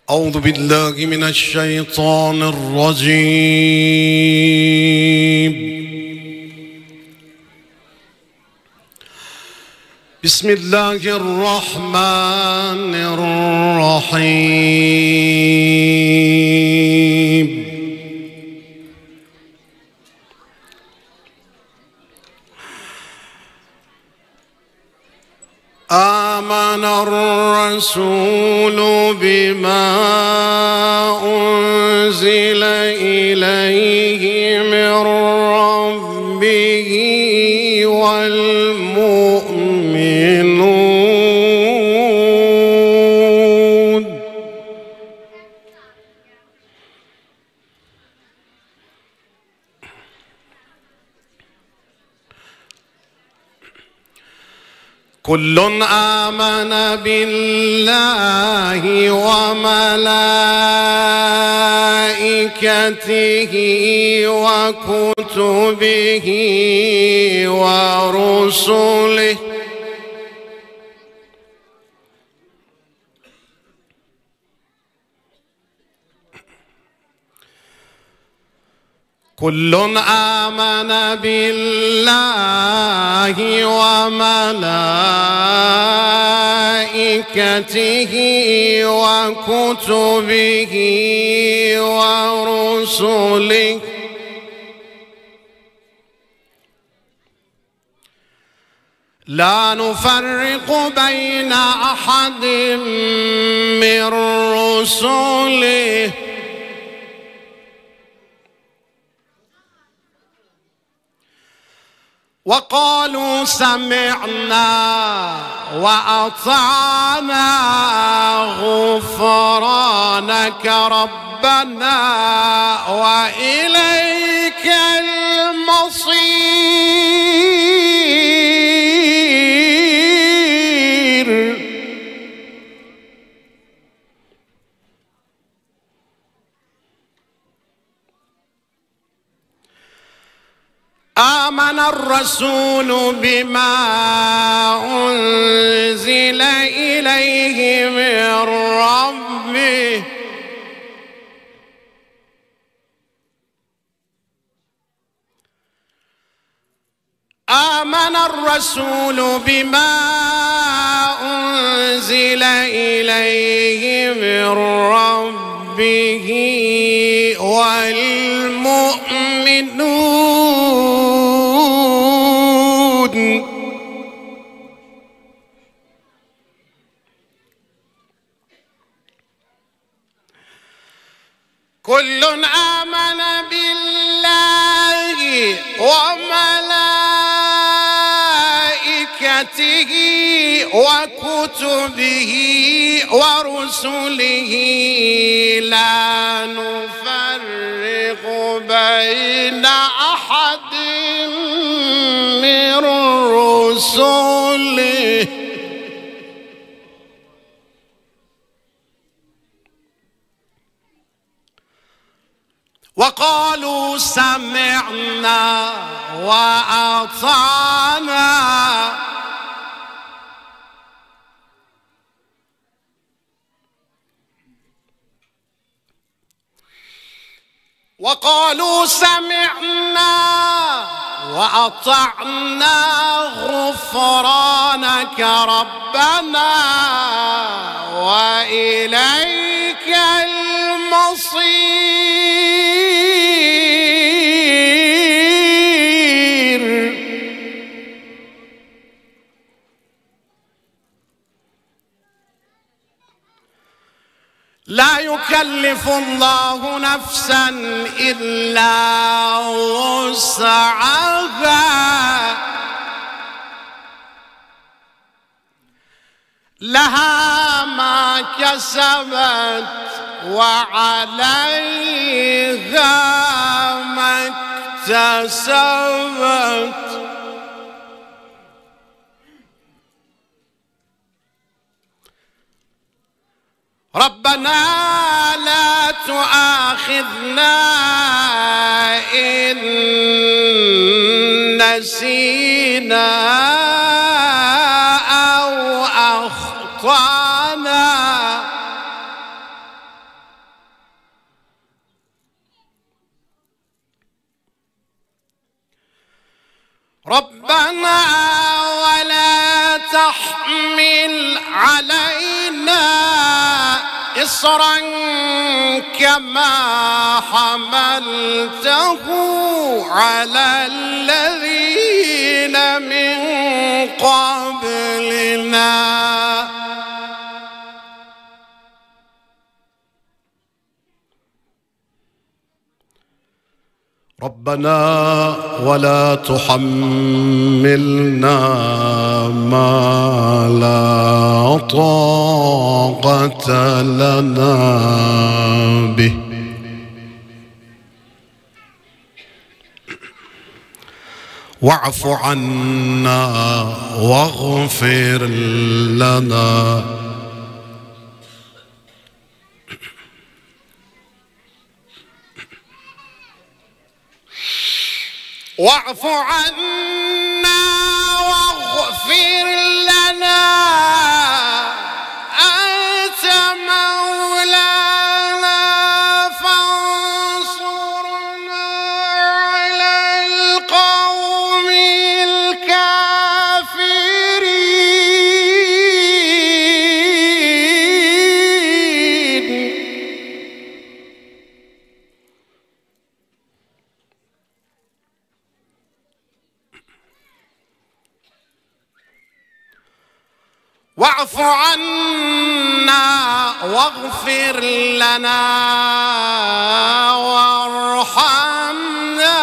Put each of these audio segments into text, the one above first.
أعوذ بالله من الشيطان الرجيم. بسم الله الرحمن الرحيم. آمن الرسول بما أنزل إليه من ربه والمؤمنون كل آمن بالله وملائكته وكتبه ورسله كل آمن بالله وملائكته وكتبه ورسله لا نفرق بين أحد من رسله وقالوا سمعنا وأطعنا غفرانك ربنا وإليك المصير. آمن الرسول بما أنزل إليه من ربه آمن الرسول بما أنزل إليه من ربه والمؤمنون كل آمن بالله وملائكته وكتبه ورسله لا نفرق بين أحد من رسله وقالوا سمعنا وأطعنا وقالوا سمعنا وأطعنا غفرانك ربنا وإليك المصير. لا يكلف الله نفسا إلا وسعها لها ما كسبت وعليها ما اكتسبت. ربنا لا تؤاخذنا إن نسينا أو أخطأنا ربنا ولا تحمل علينا إصرا كما حملته على الذين من قبلنا ربنا ولا تحملنا ما لا طاقة لنا به واعف عنا واغفر لنا واعف عنا واغفر لنا أنت مولانا فانصرنا على القوم الكافرين واعف عنا واغفر لنا وارحمنا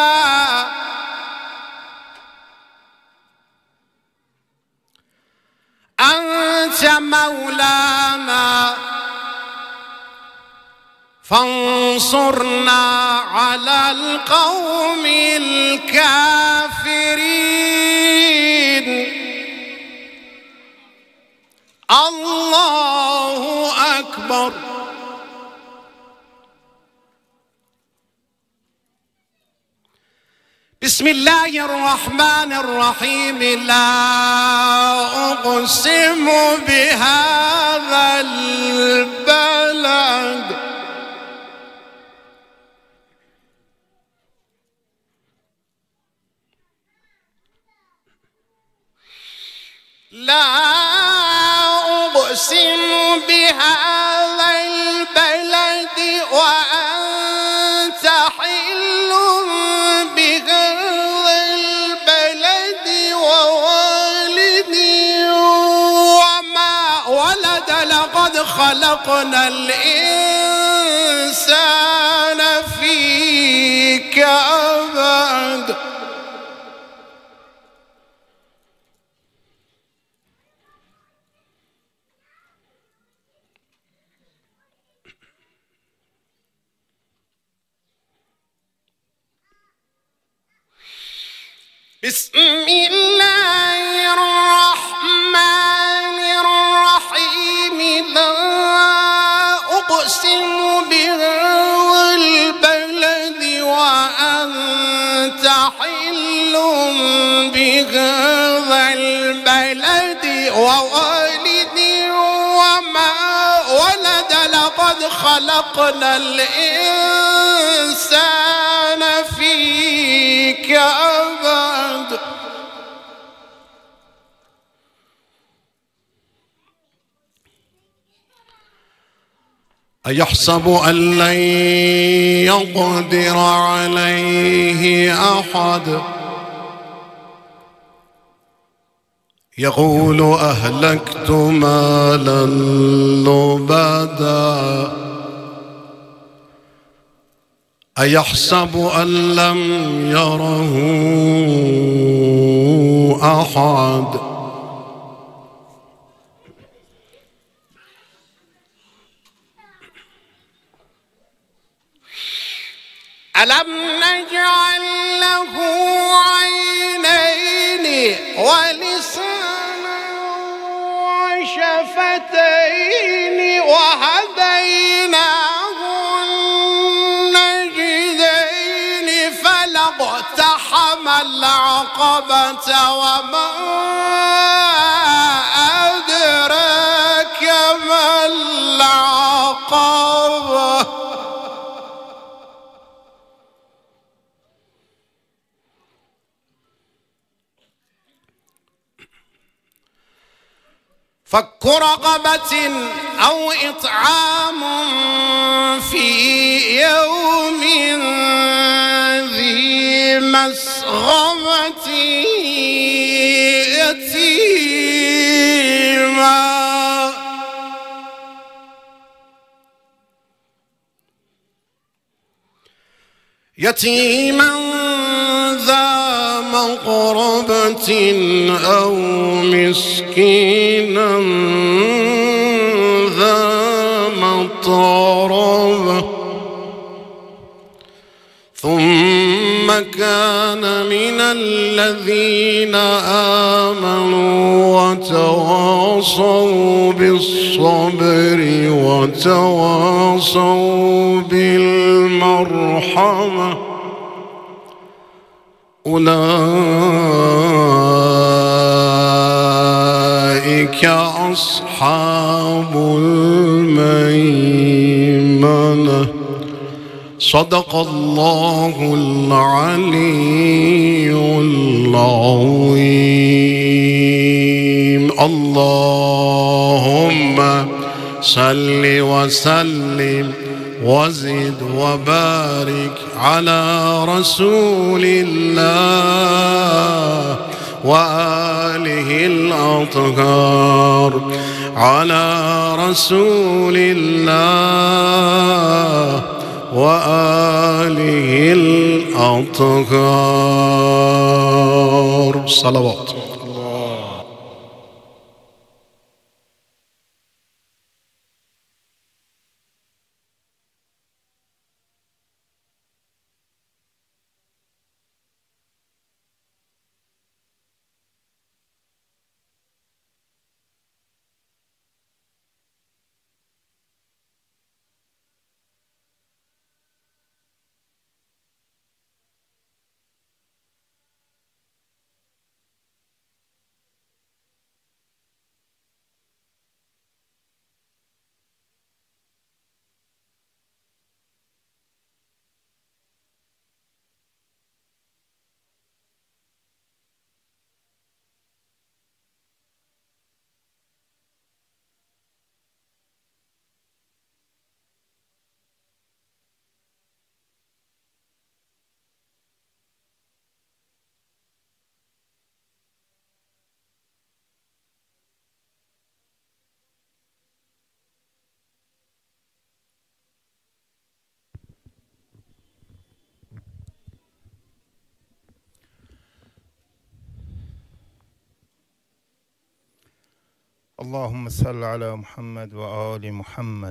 أنت مولانا فانصرنا على القوم الكافرين الله أكبر بسم الله الرحمن الرحيم لا أقسم بهذا البلد لا أقسم بهذا البلد وأنت حل بهذا البلد ووالد وما ولد لقد خلقنا الإنسان في كبد بسم الله الرحمن الرحيم لا أقسم بهذا البلد وأنت حل بهذا البلد ووالد وما ولد لقد خلقنا الإنسان في كبد أيحسب أن لن يقدر عليه أحد يقول أهلكت مالا لبدا أيحسب أن لم يره أحد ألم نجعل له عينين ولسانا وشفتين وهديناه النجدين فلاقتحم العقبة وما أدراك ما العقبة فك رقبة أو إطعام في يوم ذي مسغبة يتيما ذا مقربة أو مسكينا ذا مطربة ثم كان من الذين آمنوا وتواصوا بالصبر وتواصوا بالمرحمة أولئك أصحاب الميمنة. صدق الله العلي العظيم. اللهم صل وسلم وزد وبارك على رسول الله وآله الأطهار، على رسول الله وآله الأطهار. صلوات. اللهم صل على محمد وآل محمد.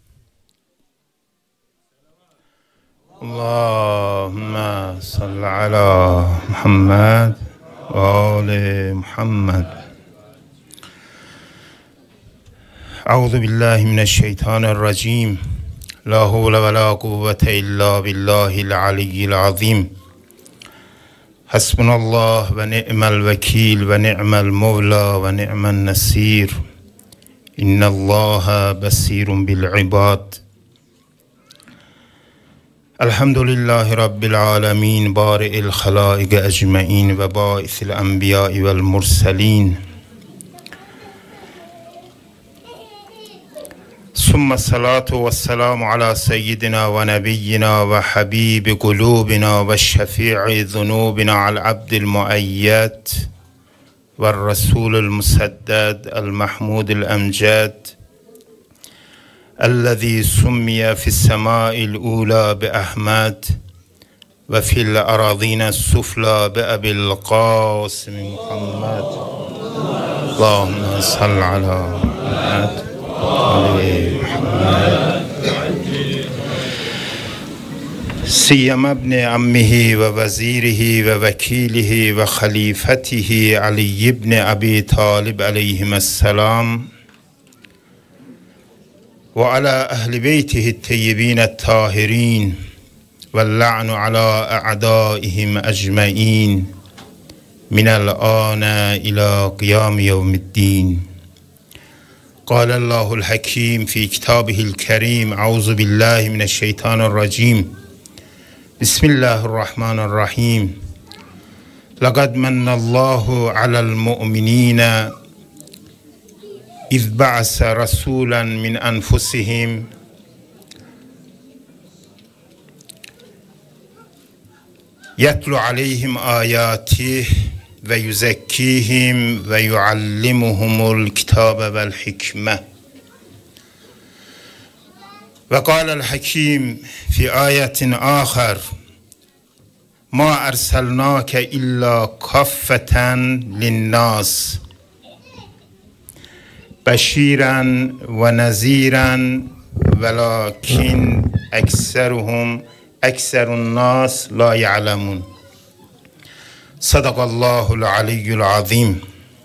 اللهم صل على محمد وآل محمد. أعوذ بالله من الشيطان الرجيم. لا حول ولا قوة إلا بالله العلي العظيم. حسبنا الله ونعم الوكيل ونعم المولى ونعم النصير. إن الله بصير بالعباد. الحمد لله رب العالمين بارئ الخلائق أجمعين وباعث الأنبياء والمرسلين، ثم الصلاة والسلام على سيدنا ونبينا وحبيب قلوبنا وشفيع ذنوبنا على العبد المؤيد والرسول المسدد المحمود الأمجد الذي سمي في السماء الأولى بأحمد وفي الأراضين السفلى بأبي القاسم محمد. اللهم صل على محمد سيما ابن عمه ووزيره ووكيله وخليفته علي بن أبي طالب عليهما السلام، وعلى أهل بيته الطيبين الطاهرين، واللعن على أعدائهم أجمعين من الآن إلى قيام يوم الدين. قال الله الحكيم في كتابه الكريم: أعوذ بالله من الشيطان الرجيم. بسم الله الرحمن الرحيم. لقد من الله على المؤمنين İz ba'ase rasulan min enfusihim yetlu aleyhim ayatih ve yüzekkihim ve yuallimuhumul kitabe vel hikme. Ve kâlel hakim fi ayetin âkhar ma erselnâke illa kaffeten linnâs beşiren ve neziren velakin ekserun nas la ya'lemun. Sadakallahul aliyyul azim.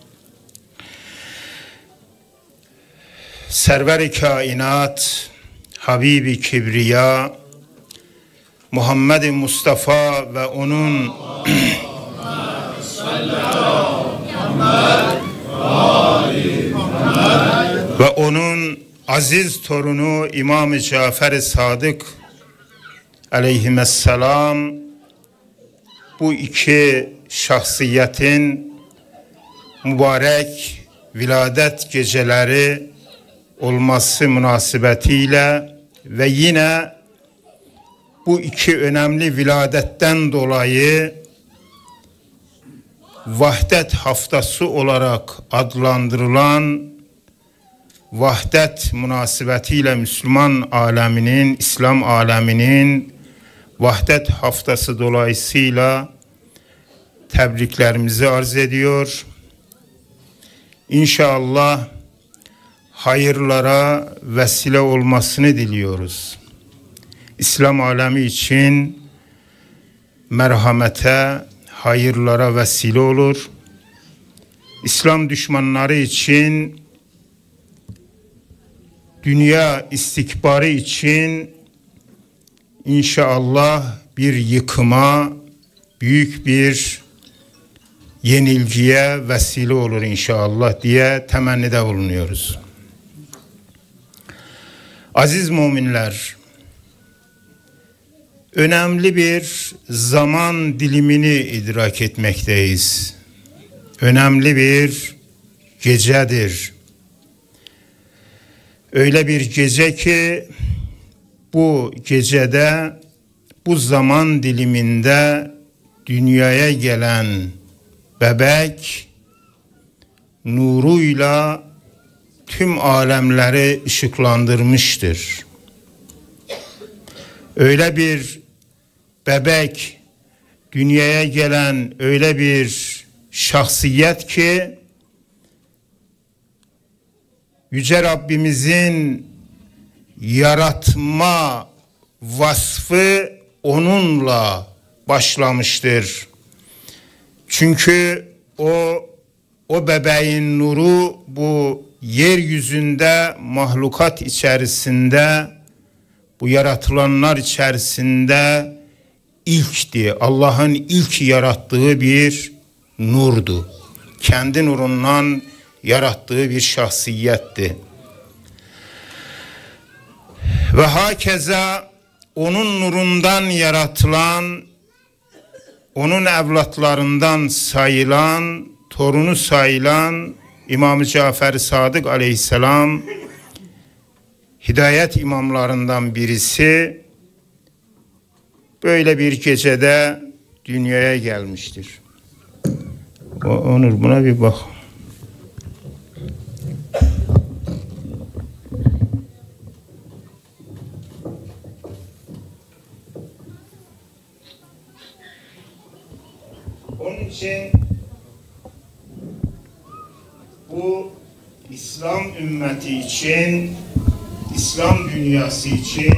Server-i kainat, Habibi Kibriya, Muhammed Mustafa ve onun ve onun aziz torunu İmam-ı Cafer-i Sadık aleyhisselam, bu iki şahsiyetin mübarek viladet geceleri olması münasebetiyle ve yine bu iki önemli viladetten dolayı vahdet haftası olarak adlandırılan vahdet münasebetiyle Müslüman aleminin, İslam aleminin vahdet haftası dolayısıyla tebriklerimizi arz ediyor. İnşallah hayırlara vesile olmasını diliyoruz. İslam alemi için merhamete, hayırlara vesile olur. İslam düşmanları için, dünya istikbarı için inşallah bir yıkıma, büyük bir yenilgiye vesile olur inşallah diye temennide bulunuyoruz. Aziz müminler, önemli bir zaman dilimini idrak etmekteyiz. Önemli bir gecedir. Öyle bir gece ki bu gecede, bu zaman diliminde dünyaya gelen bebek nuruyla tüm alemleri ışıklandırmıştır. Öyle bir bebek, dünyaya gelen öyle bir şahsiyet ki Yüce Rabbimizin yaratma vasfı onunla başlamıştır. Çünkü o bebeğin nuru bu yeryüzünde mahlukat içerisinde, bu yaratılanlar içerisinde ilkti. Allah'ın ilk yarattığı bir nurdu. Kendi nurundan yarattığı bir şahsiyetti. Ve hakeza onun nurundan yaratılan, onun evlatlarından sayılan, torunu sayılan İmam-ı Cafer-i Sadık aleyhisselam hidayet imamlarından birisi böyle bir gecede dünyaya gelmiştir. Onur, buna bir bak. Onun için bu İslam ümmeti için, İslam dünyası için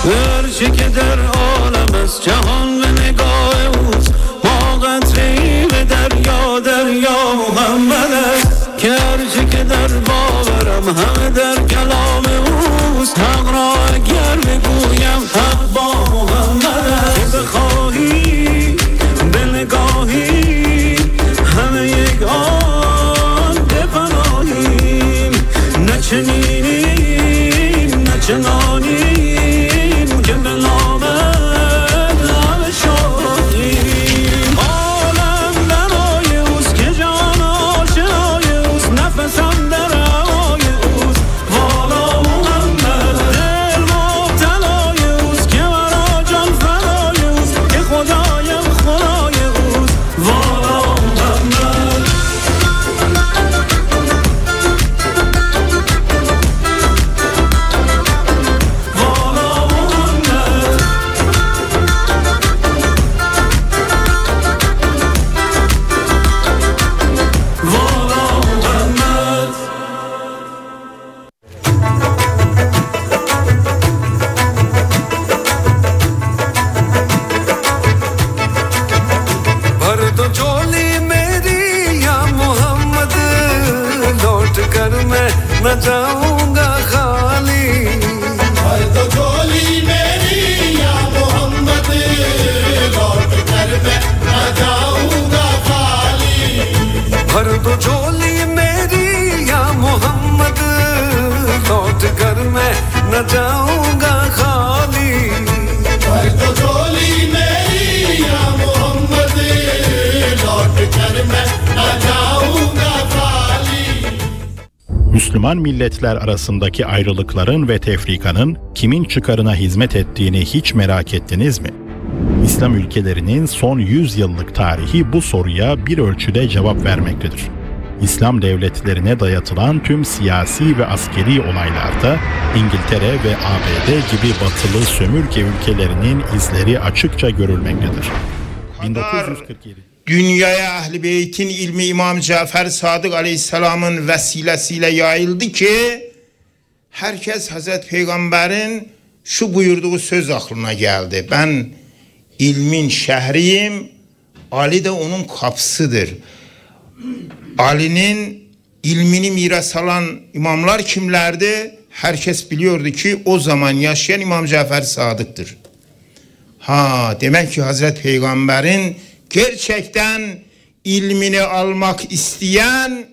هرچه که در عالم است جهان به نگاه اوست، ما قطره‌ای به دریا، دریا محمد است. که هرچه که در باورم همه در کلام اوست، حق را اگر بگویم حق با محمد است. که بخواهی به نگاهی همه یک آن بپناهیم، نه چنینیم نه چنانیم که به نامت همه شادیم. عالم برای اوست که جان آشنای اوست، نفسم در هوای اوست والا محمد. دل مبتلای اوست که مرا جان فدای اوست، که خدایم خدای اوست والا محمد. न जाऊंगा खाली, भर दो झोली मेरी या मोहम्मद, लौट कर मैं न जाऊंगा खाली। भर दो झोली मेरी या मोहम्मद, लौट कर मैं न जाऊंगा खाली। भर दो झोली मेरी या मोहम्मद, लौट कर मैं न जाऊंगा खाली। Müslüman milletler arasındaki ayrılıkların ve tefrikanın kimin çıkarına hizmet ettiğini hiç merak ettiniz mi? İslam ülkelerinin son 100 yıllık tarihi bu soruya bir ölçüde cevap vermektedir. İslam devletlerine dayatılan tüm siyasi ve askeri olaylarda İngiltere ve ABD gibi batılı sömürge ülkelerinin izleri açıkça görülmektedir. 1947 dünyaya Ehl-i Beyt'in ilmi İmam Cafer Sadık Aleyhisselam'ın vesilesiyle yayıldı ki herkes Hazreti Peygamber'in şu buyurduğu söz aklına geldi. Ben ilmin şehriyim, Ali de onun kapısıdır. Ali'nin ilmini miras alan imamlar kimlerdi? Herkes biliyordu ki o zaman yaşayan İmam Cafer Sadık'tır. Demek ki Hazreti Peygamber'in gerçekten ilmini almak isteyen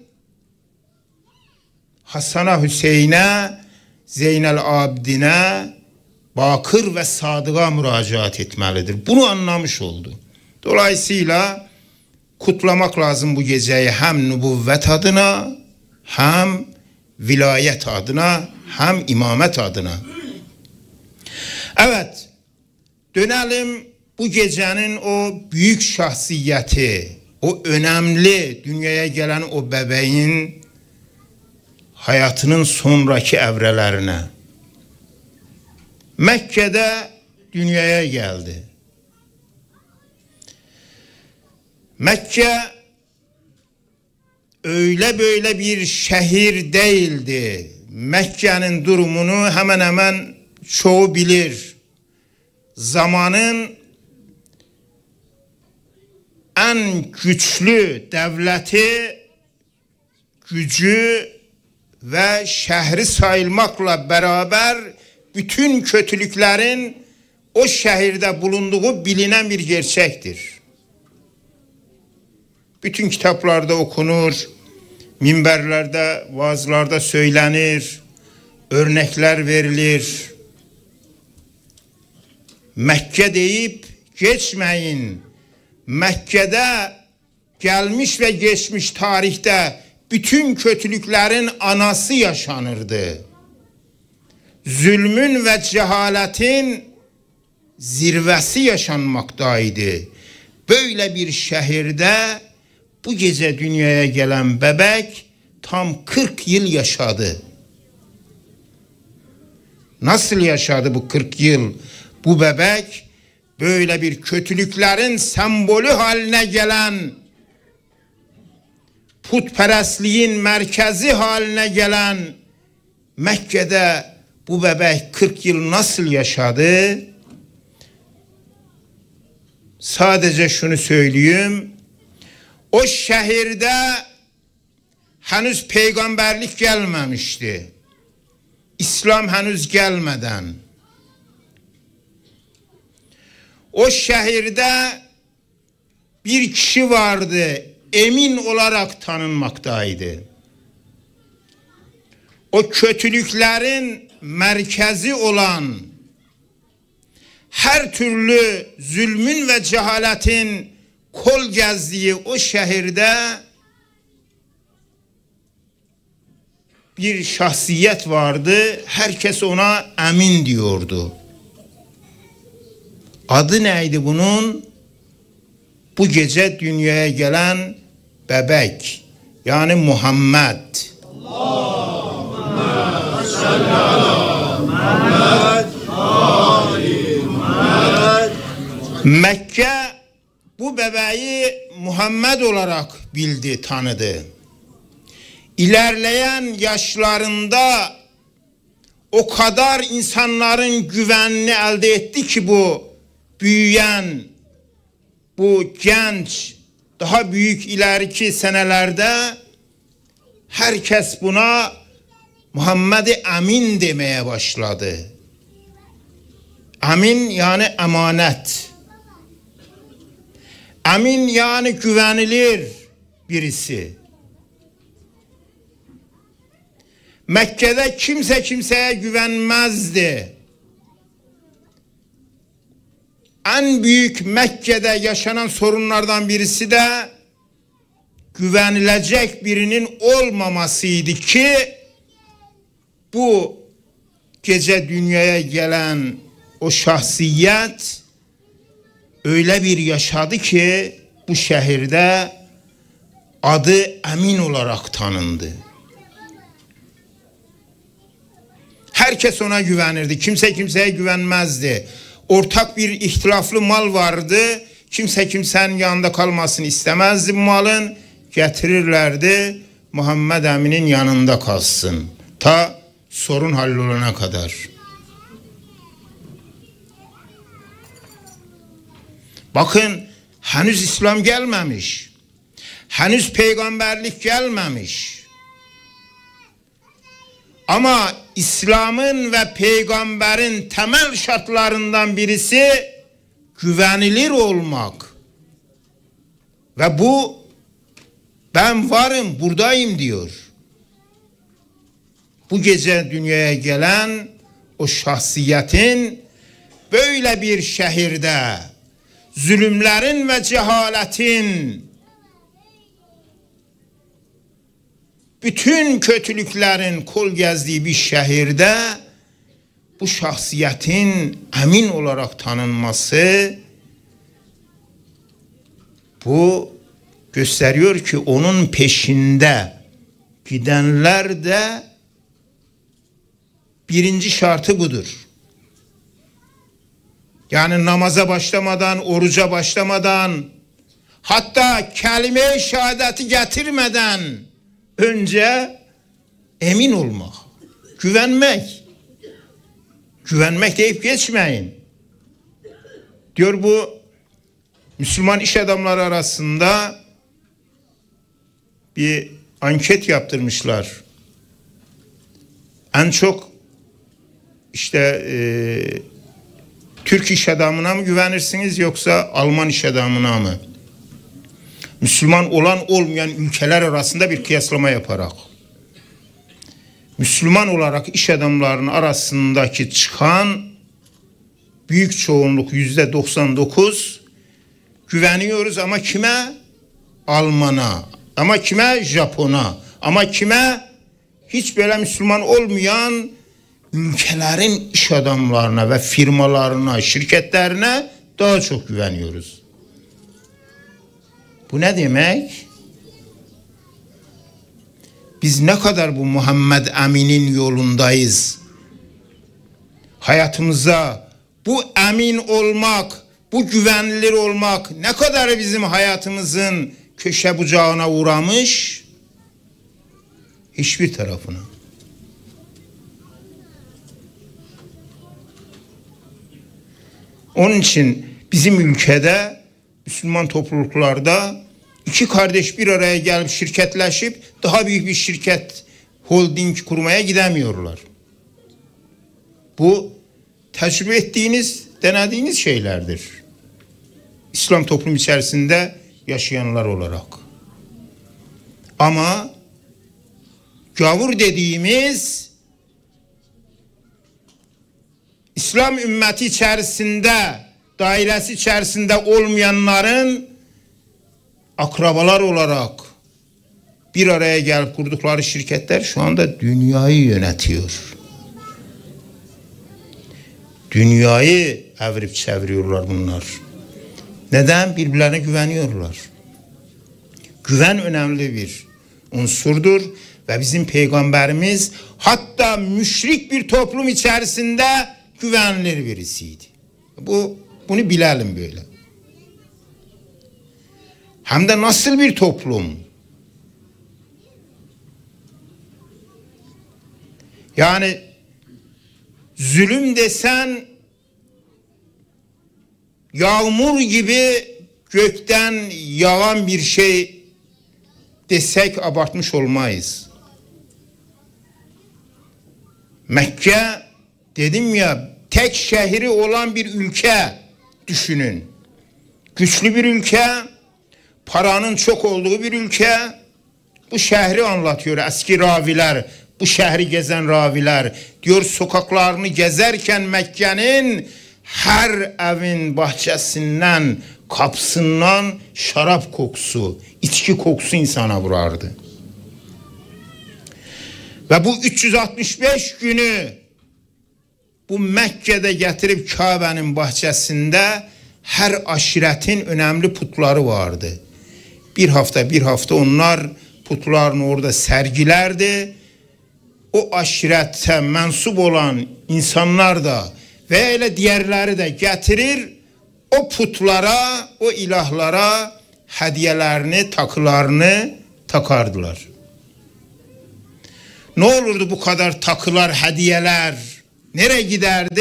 Hasan'a, Hüseyin'e, Zeynel Abidin'e, Bakır ve Sadık'a müracaat etmelidir. Bunu anlamış oldu. Dolayısıyla kutlamak lazım bu geceyi hem nübüvvet adına, hem vilayet adına, hem imamet adına. Evet, dönelim bu gecenin o büyük şahsiyeti, o önemli dünyaya gelen o bebeğin hayatının sonraki evrelerine. Mekke'de dünyaya geldi. Mekke öyle böyle bir şehir değildi. Mekke'nin durumunu hemen hemen çoğu bilir. Zamanın en güçlü devleti, gücü ve şehri sayılmakla beraber bütün kötülüklerin o şehirde bulunduğu bilinen bir gerçektir. Bütün kitaplarda okunur, minberlerde, vaazlarda söylenir, örnekler verilir. Mekke deyip geçmeyin. Mekke'de gelmiş ve geçmiş tarihte bütün kötülüklerin anası yaşanırdı. Zulmün ve cehaletin zirvesi yaşanmaktaydı. Böyle bir şehirde bu gece dünyaya gelen bebek tam 40 yıl yaşadı. Nasıl yaşadı bu 40 yıl? Bu bebek böyle bir kötülüklerin sembolü haline gelen, putperestliğin merkezi haline gelen Mekke'de bu bebek 40 yıl nasıl yaşadı? Sadece şunu söyleyeyim. O şehirde henüz peygamberlik gelmemişti. İslam henüz gelmeden. O şehirde bir kişi vardı, emin olarak tanınmaktaydı. O kötülüklerin merkezi olan, her türlü zulmün ve cehaletin kol gezdiği o şehirde bir şahsiyet vardı. Herkes ona emin diyordu. Adı neydi bunun? Bu gece dünyaya gelen bebek, yani Muhammed. Allahümme salli ala Muhammed, Ali Muhammed. Mekke bu bebeği Muhammed olarak bildi, tanıdı. İlerleyen yaşlarında o kadar insanların güvenini elde etti ki bu büyüyen, bu genç, daha büyük ileriki senelerde herkes buna Muhammed-i Emin demeye başladı. Emin yani emanet. Emin yani güvenilir birisi. Mekke'de kimse kimseye güvenmezdi. En büyük Mekke'de yaşanan sorunlardan birisi de güvenilecek birinin olmamasıydı ki bu gece dünyaya gelen o şahsiyet öyle bir yaşadı ki bu şehirde adı Emin olarak tanındı. Herkes ona güvenirdi. Kimse kimseye güvenmezdi. Ortak bir ihtilaflı mal vardı. Kimse kimsenin yanında kalmasını istemezdi bu malın. Getirirlerdi. Muhammed Emin'in yanında kalsın. Ta sorun hallolana kadar. Bakın henüz İslam gelmemiş. Henüz peygamberlik gelmemiş. Ama İslam'ın ve peygamberin temel şartlarından birisi güvenilir olmak. Ve bu ben varım, buradayım diyor. Bu gece dünyaya gelen o şahsiyetin böyle bir şehirde zulümlerin ve cehaletin, bütün kötülüklerin kol gezdiği bir şehirde bu şahsiyetin emin olarak tanınması, bu gösteriyor ki onun peşinde gidenler de birinci şartı budur. Yani namaza başlamadan, oruca başlamadan, hatta kelime-i şehadeti getirmeden önce emin olmak, güvenmek. Güvenmek deyip geçmeyin. Diyor bu Müslüman iş adamları arasında bir anket yaptırmışlar. En çok işte Türk iş adamına mı güvenirsiniz yoksa Alman iş adamına mı? Müslüman olan olmayan ülkeler arasında bir kıyaslama yaparak. Müslüman olarak iş adamlarının arasındaki çıkan büyük çoğunluk %99 güveniyoruz ama kime? Alman'a. Ama kime? Japon'a. Ama kime? Hiç böyle Müslüman olmayan ülkelerin iş adamlarına ve firmalarına, şirketlerine daha çok güveniyoruz. Bu ne demek? Biz ne kadar bu Muhammed Emin'in yolundayız? Hayatımıza bu emin olmak, bu güvenilir olmak ne kadar bizim hayatımızın köşe bucağına uğramış? Hiçbir tarafına. Onun için bizim ülkede, Müslüman topluluklarda iki kardeş bir araya gelip şirketleşip daha büyük bir şirket, holding kurmaya gidemiyorlar. Bu tecrübe ettiğiniz, denediğiniz şeylerdir. İslam toplum içerisinde yaşayanlar olarak. Ama gavur dediğimiz İslam ümmeti içerisinde, dairesi içerisinde olmayanların akrabalar olarak bir araya gelip kurdukları şirketler şu anda dünyayı yönetiyor. Dünyayı evirip çeviriyorlar bunlar. Neden? Birbirlerine güveniyorlar. Güven önemli bir unsurdur ve bizim peygamberimiz hatta müşrik bir toplum içerisinde güvenilir birisiydi. Bunu bilelim böyle. Hem de nasıl bir toplum? Yani zulüm desen yağmur gibi gökten yağan bir şey desek abartmış olmayız. Mekke dedim ya, tek şehri olan bir ülke düşünün. Güçlü bir ülke, paranın çok olduğu bir ülke. Bu şehri anlatıyor eski raviler, bu şehri gezen raviler. Diyor sokaklarını gezerken Mekke'nin her evin bahçesinden, kapısından şarap kokusu, içki kokusu insana vurardı. Ve bu 365 günü bu Mekke'de getirip Kabe'nin bahçesinde her aşiretin önemli putları vardı. Bir hafta onlar putlarını orada sergilerdi. O aşirete mensup olan insanlar da ve öyle diğerleri de getirir o putlara, o ilahlara hediyelerini, takılarını takardılar. Ne olurdu bu kadar takılar, hediyeler? Nereye giderdi?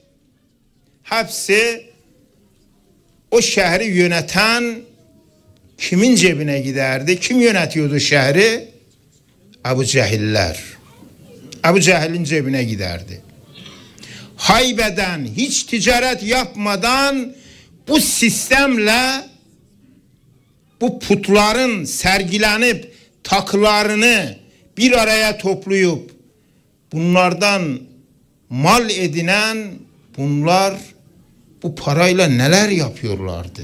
Hepsi o şehri yöneten kimin cebine giderdi? Kim yönetiyordu şehri? Ebu Cehiller. Ebu Cehil'in cebine giderdi. Haybeden, hiç ticaret yapmadan bu sistemle bu putların sergilenip takılarını bir araya toplayıp bunlardan mal edinen bunlar bu parayla neler yapıyorlardı?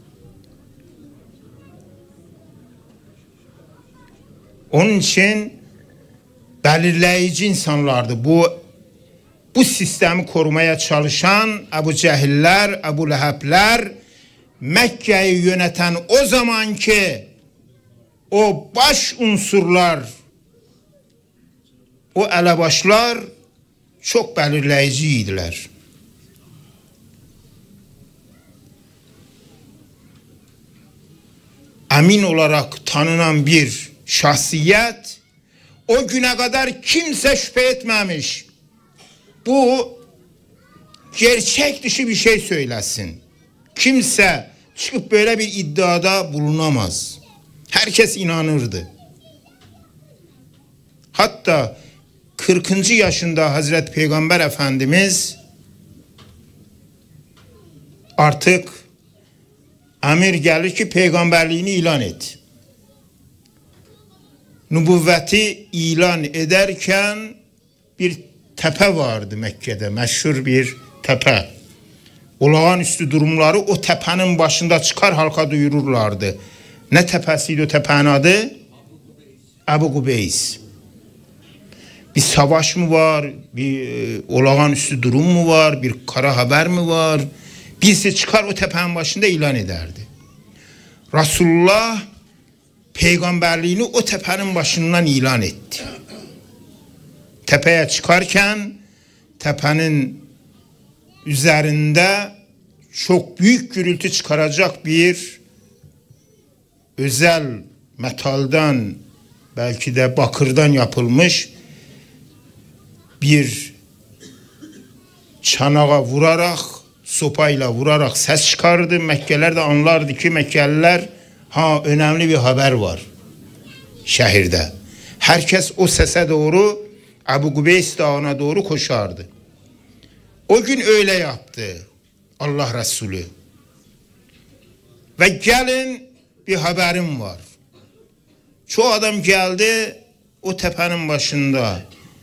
Onun için belirleyici insanlardı. Bu sistemi korumaya çalışan Ebu Cehiller, Ebu Lehebler, Mekke'yi yöneten o zamanki o baş unsurlar, o elebaşlar çok belirleyiciydiler. Emin olarak tanınan bir şahsiyet, o güne kadar kimse şüphe etmemiş. Bu gerçek dışı bir şey söylesin. Kimse çıkıp böyle bir iddiada bulunamaz. Herkes inanırdı. Hatta 40. yaşında Hazreti Peygamber Efendimiz artık emir gelir ki peygamberliğini ilan et. Nübüvveti ilan ederken bir tepe vardı Mekke'de, meşhur bir tepe. Olağanüstü durumları o tepenin başında çıkar halka duyururlardı. Ne tepesiydi o tepenin adı? Ebu Kubeys. Bir savaş mı var, bir olağanüstü durum mu var, bir kara haber mi var? Birisi çıkar o tepenin başında ilan ederdi. Resulullah peygamberliğini o tepenin başından ilan etti. Tepeye çıkarken tepenin üzerinde çok büyük gürültü çıkaracak bir özel metaldan, belki de bakırdan yapılmış bir çanağa vurarak sopayla vurarak ses çıkardı. Mekkeler de anlardı ki Mekkeliler önemli bir haber var şehirde. Herkes o sese doğru Ebu Kubeys Dağı'na doğru koşardı. O gün öyle yaptı Allah Resulü. Ve gelin bir haberim var. Çoğu adam geldi o tepenin başında.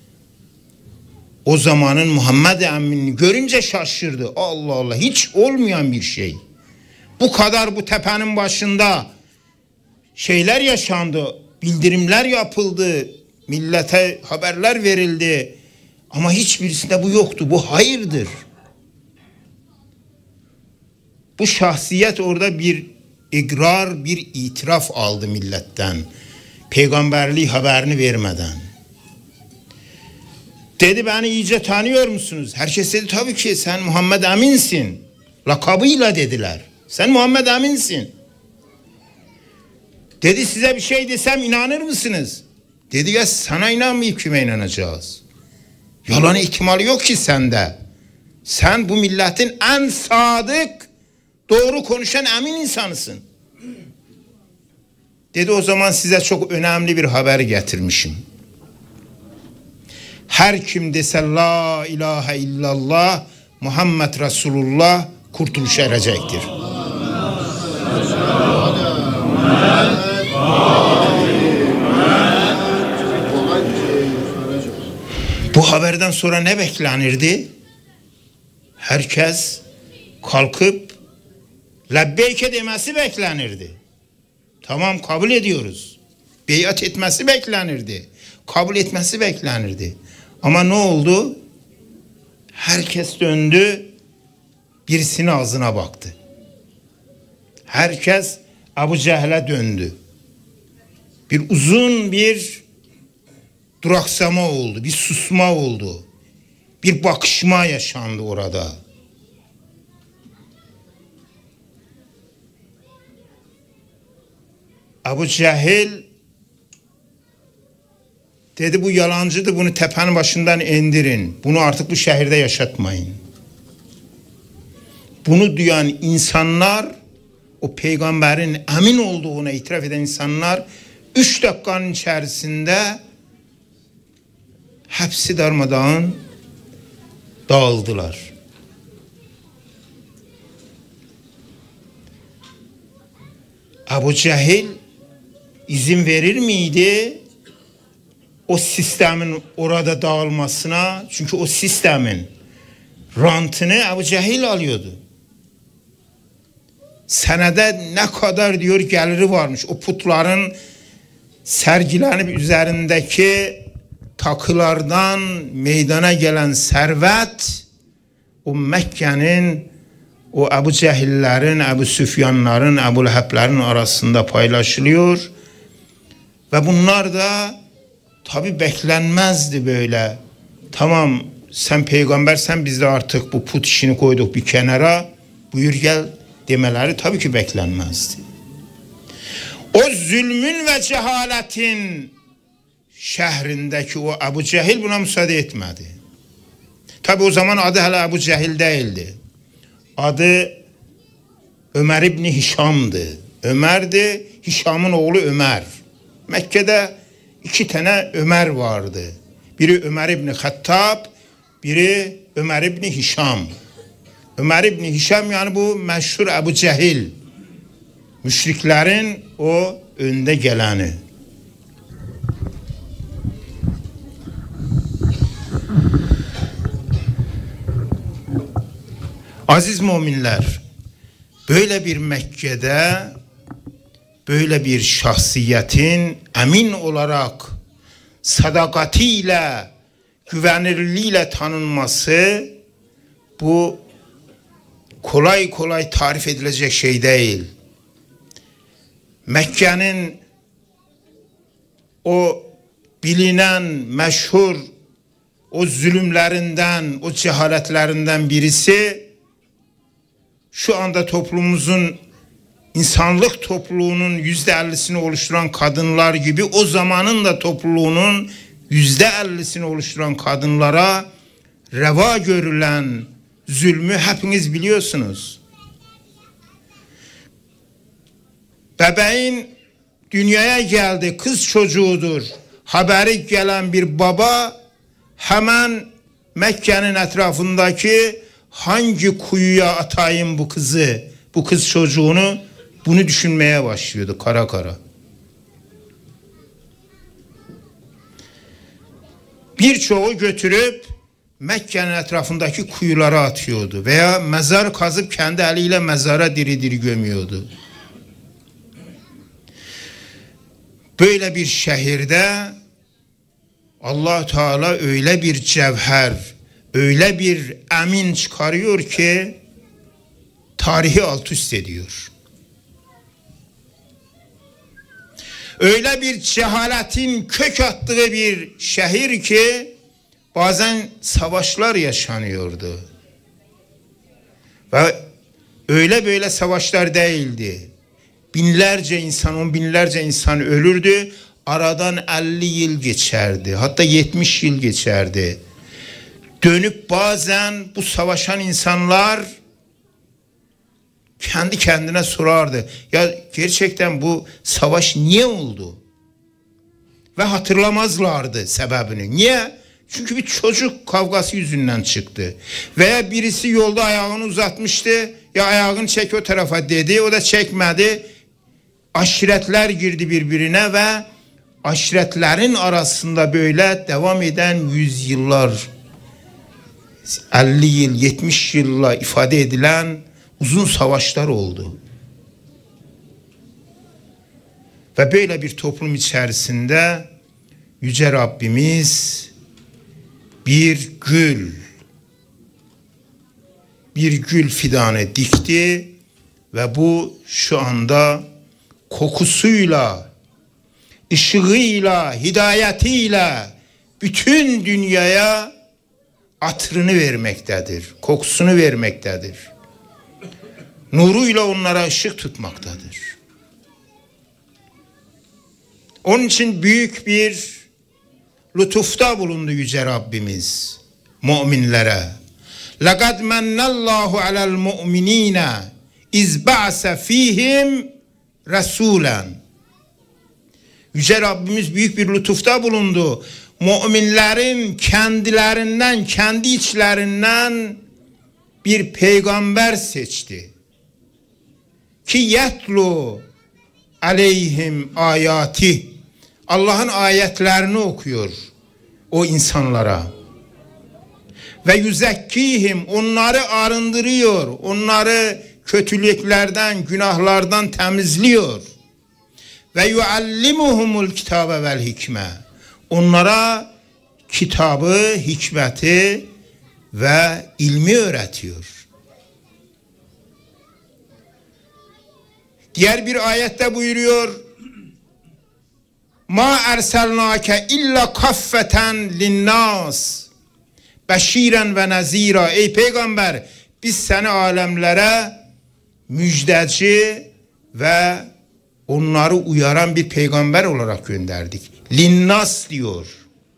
O zamanın Muhammed Emin'i görünce şaşırdı. Allah Allah, hiç olmayan bir şey. Bu kadar bu tepenin başında şeyler yaşandı. Bildirimler yapıldı. Millete haberler verildi. Ama hiçbirisinde bu yoktu. Bu hayırdır. Bu şahsiyet orada bir ikrar, bir itiraf aldı milletten. Peygamberliği haberini vermeden. Dedi, beni iyice tanıyor musunuz? Herkes dedi tabii ki sen Muhammed Emin'sin. Lakabıyla dediler. Sen Muhammed Emin'sin. Dedi, size bir şey desem inanır mısınız? Dedi, ya sana inanmayıp kime inanacağız? Yalan ihtimali yok ki sende. Sen bu milletin en sadık, doğru konuşan emin insanısın. Dedi, o zaman size çok önemli bir haber getirmişim. Her kim dese la ilahe illallah Muhammed Resulullah kurtuluşa erecektir. Bu haberden sonra ne beklenirdi? Herkes kalkıp lebbeyke demesi beklenirdi. Tamam, kabul ediyoruz. Beyat etmesi beklenirdi. Kabul etmesi beklenirdi. Ama ne oldu? Herkes döndü, birisinin ağzına baktı. Herkes Ebu Cehil'e döndü. Bir uzun bir duraksama oldu, bir susma oldu. Bir bakışma yaşandı orada. Ebu Cehil dedi, bu yalancıdır, bunu tepenin başından indirin. Bunu artık bu şehirde yaşatmayın. Bunu duyan insanlar, o peygamberin emin olduğuna itiraf eden insanlar 3 dakikanın içerisinde hepsi darmadağın dağıldılar. Ebu Cehil izin verir miydi o sistemin orada dağılmasına? Çünkü o sistemin rantını Ebu Cehil alıyordu. Senede ne kadar diyor geliri varmış. O putların sergilenip üzerindeki takılardan meydana gelen servet o Mekke'nin, o Ebu Cehillerin, Ebu Süfyanların, Ebu Leheblerin arasında paylaşılıyor. Ve bunlar da tabi beklenmezdi böyle. Tamam, sen peygambersen biz de artık bu put işini koyduk bir kenara, buyur gel demeleri tabii ki beklenmezdi. O zulmün ve cehaletin şehrindeki o Ebu Cehil buna müsaade etmedi. Tabi o zaman adı hala Ebu Cehil değildi. Adı Ömer İbni Hişam'dı. Ömer'di, Hişam'ın oğlu Ömer. Mekke'de 2 tane Ömer vardı. Biri Ömer İbni Hattab, biri Ömer İbni Hişam. Ömer İbni Hişam yani bu meşhur Ebu Cehil. Müşriklerin o önde geleni. Aziz müminler, böyle bir Mekke'de böyle bir şahsiyetin emin olarak sadakatiyle, güvenilirliğiyle tanınması bu kolay kolay tarif edilecek şey değil. Mekke'nin o bilinen, meşhur o zulümlerinden, o cehaletlerinden birisi şu anda toplumumuzun, insanlık topluluğunun %50'sini oluşturan kadınlar gibi o zamanın da topluluğunun %50'sini oluşturan kadınlara reva görülen zulmü hepiniz biliyorsunuz. Bebeğin dünyaya geldi, kız çocuğudur. Haberi gelen bir baba hemen Mekke'nin etrafındaki hangi kuyuya atayım bu kızı, bu kız çocuğunu, bunu düşünmeye başlıyordu kara kara. Birçoğu götürüp Mekke'nin etrafındaki kuyulara atıyordu veya mezar kazıp kendi eliyle mezara diri diri gömüyordu. Böyle bir şehirde Allah Teala öyle bir cevher, öyle bir emin çıkarıyor ki tarihi alt üst ediyor. Öyle bir cehaletin kök attığı bir şehir ki bazen savaşlar yaşanıyordu. Ve öyle böyle savaşlar değildi. Binlerce insan, on binlerce insan ölürdü. Aradan 50 yıl geçerdi. Hatta 70 yıl geçerdi. Dönüp bazen bu savaşan insanlar kendi kendine sorardı. Ya gerçekten bu savaş niye oldu? Ve hatırlamazlardı sebebini. Niye? Çünkü bir çocuk kavgası yüzünden çıktı. Veya birisi yolda ayağını uzatmıştı. Ya ayağını çek o tarafa dedi. O da çekmedi. Aşiretler girdi birbirine ve aşiretlerin arasında böyle devam eden yüzyıllar, 50 yıl, 70 yılla ifade edilen uzun savaşlar oldu. Ve böyle bir toplum içerisinde Yüce Rabbimiz bir gül fidanı dikti ve bu şu anda kokusuyla, ışığıyla, hidayetiyle bütün dünyaya atrını vermektedir, kokusunu vermektedir. Nuruyla onlara ışık tutmaktadır. Onun için büyük bir lütufta bulundu Yüce Rabbimiz müminlere. لَقَدْ مَنَّ اللّٰهُ عَلَى الْمُؤْمِنِينَ اِذْ بَعْسَ ف۪يهِمْ رَسُولًا. Yüce Rabbimiz büyük bir lütufta bulundu. Müminlerin kendilerinden, kendi içlerinden bir peygamber seçti. Ki yetlu aleyhim ayati. Allah'ın ayetlerini okuyor o insanlara. Ve yüzekkihim, onları arındırıyor, onları kötülüklerden, günahlardan temizliyor. Ve yuallimuhumul kitabe vel hikme. Onlara kitabı, hikmeti ve ilmi öğretiyor. Diğer bir ayette buyuruyor: Ma erselnake illa kaffeten linnas beşiren ve nezira. Ey peygamber, biz seni alemlere müjdeci ve onları uyaran bir peygamber olarak gönderdik. Linnas diyor.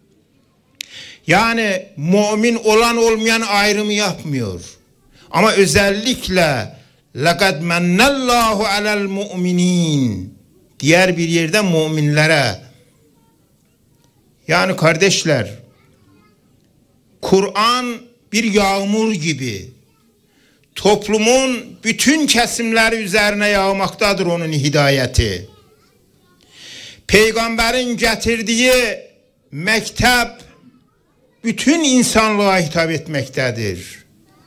Yani mümin olan olmayan ayrımı yapmıyor. Ama özellikle لَقَدْ مَنَّ اللّٰهُ عَلَى الْمُؤْمِنِينَ diğer bir yerde müminlere. Yani kardeşler, Kur'an bir yağmur gibi toplumun bütün kesimleri üzerine yağmaktadır onun hidayeti. Peygamberin getirdiği mektep bütün insanlığa hitap etmektedir.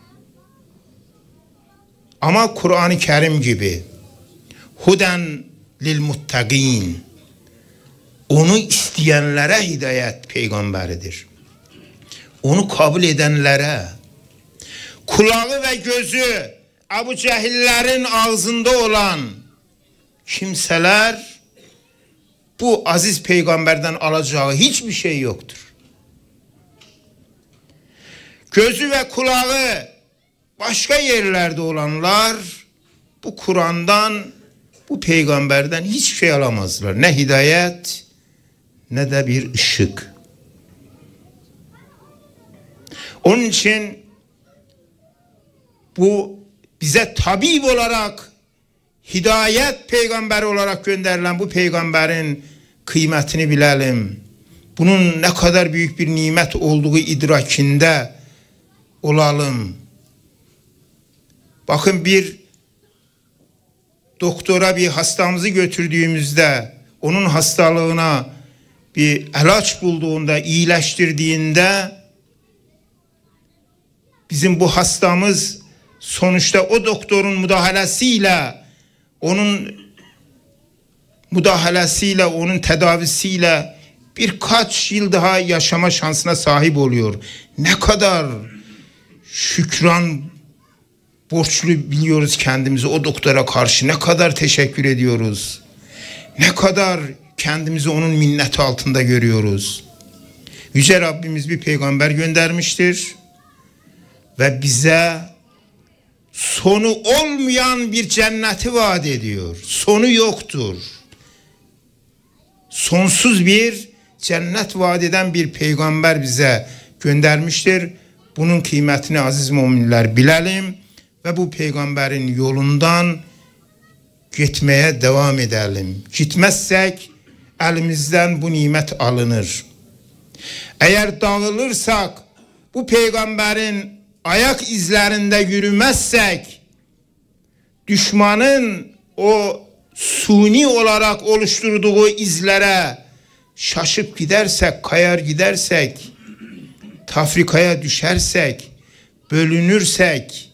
Ama Kur'an-ı Kerim gibi huden lil muttaqin, onu isteyenlere hidayet peygamberidir. Onu kabul edenlere, kulağı ve gözü Ebu Cehillerin ağzında olan kimseler bu aziz peygamberden alacağı hiçbir şey yoktur. Gözü ve kulağı başka yerlerde olanlar bu Kur'an'dan, bu peygamberden hiçbir şey alamazlar. Ne hidayet ne de bir ışık. Onun için bu bize tabip olarak, hidayet peygamberi olarak gönderilen bu peygamberin kıymetini bilelim. Bunun ne kadar büyük bir nimet olduğu idrakinde olalım. Bakın, bir doktora bir hastamızı götürdüğümüzde, onun hastalığına bir ilaç bulduğunda, iyileştirdiğinde, bizim bu hastamız sonuçta o doktorun müdahalesiyle, onun tedavisiyle birkaç yıl daha yaşama şansına sahip oluyor. Ne kadar şükran borçlu biliyoruz kendimizi o doktora karşı, ne kadar teşekkür ediyoruz. Ne kadar kendimizi onun minneti altında görüyoruz. Yüce Rabbimiz bir peygamber göndermiştir ve bize sonu olmayan bir cenneti vaat ediyor. Sonu yoktur. Sonsuz bir cennet vaat eden bir peygamber bize göndermiştir. Bunun kıymetini aziz müminler bilelim ve bu peygamberin yolundan gitmeye devam edelim. Gitmezsek elimizden bu nimet alınır. Eğer dağılırsak, bu peygamberin ayak izlerinde yürümezsek, düşmanın o suni olarak oluşturduğu izlere şaşıp gidersek, kayar gidersek, tafrikaya düşersek, bölünürsek,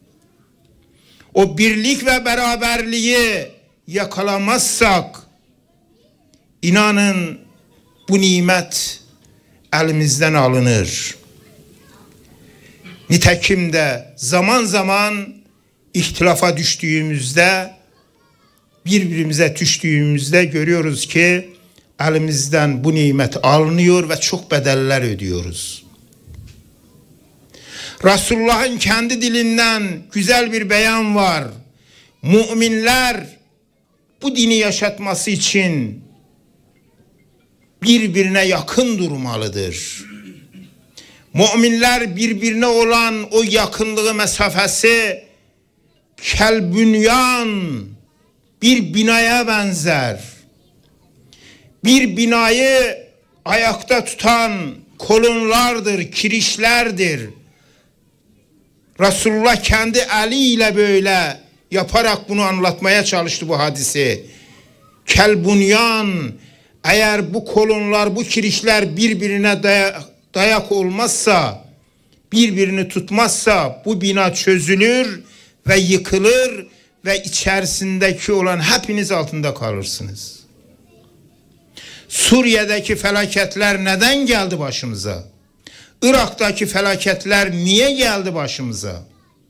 o birlik ve beraberliği yakalamazsak, inanın bu nimet elimizden alınır. Nitekim de zaman zaman ihtilafa düştüğümüzde, birbirimize düştüğümüzde görüyoruz ki elimizden bu nimet alınıyor ve çok bedeller ödüyoruz. Resulullah'ın kendi dilinden güzel bir beyan var. Müminler bu dini yaşatması için birbirine yakın durmalıdır. Müminler birbirine olan o yakınlığı mesafesi kelbünyan, bir binaya benzer. Bir binayı ayakta tutan kolonlardır, kirişlerdir. Resulullah kendi eliyle böyle yaparak bunu anlatmaya çalıştı bu hadisi. Kelbunyan, eğer bu kolonlar, bu kirişler birbirine dayak olmazsa, birbirini tutmazsa bu bina çözülür ve yıkılır ve içerisindeki olan hepiniz altında kalırsınız. Suriye'deki felaketler neden geldi başımıza? Irak'taki felaketler niye geldi başımıza?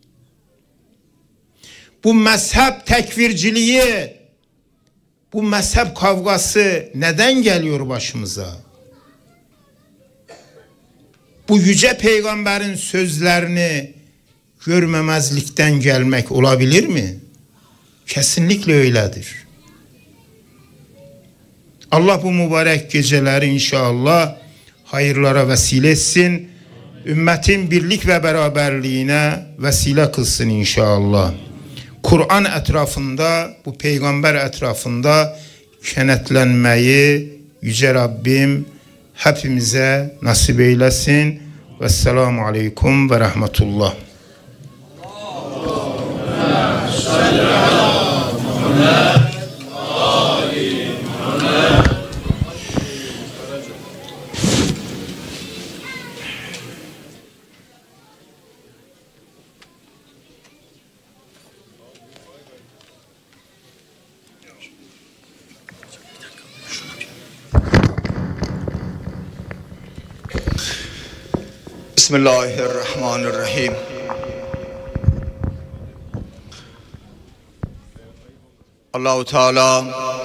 Bu mezhep tekfirciliği, bu mezhep kavgası neden geliyor başımıza? Bu yüce peygamberin sözlerini görmemezlikten gelmek olabilir mi? Kesinlikle öyledir. Allah bu mübarek geceleri inşallah hayırlara vesile etsin. Ümmetin birlik ve beraberliğine vesile kılsın inşallah. Kur'an etrafında, bu peygamber etrafında kenetlenmeyi Yüce Rabbim hepimize nasip eylesin. Vesselamu aleyküm ve rahmetullah. Bismillahirrahmanirrahim. Allah-u Teala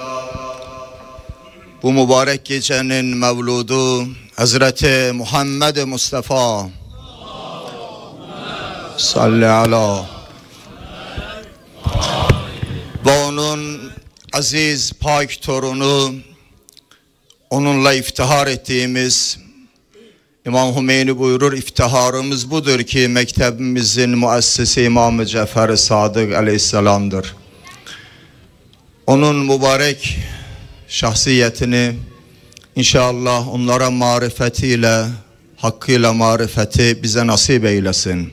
bu mübarek gecenin mevludu Hazreti Muhammed Mustafa salli ala ve onun aziz pak torunu, onunla iftihar ettiğimiz İmam Hümeyni buyurur, iftiharımız budur ki mektebimizin müessisi İmam-ı Cafer Sadık aleyhisselamdır. Onun mübarek şahsiyetini inşallah onlara marifetiyle, hakkıyla marifeti bize nasip eylesin.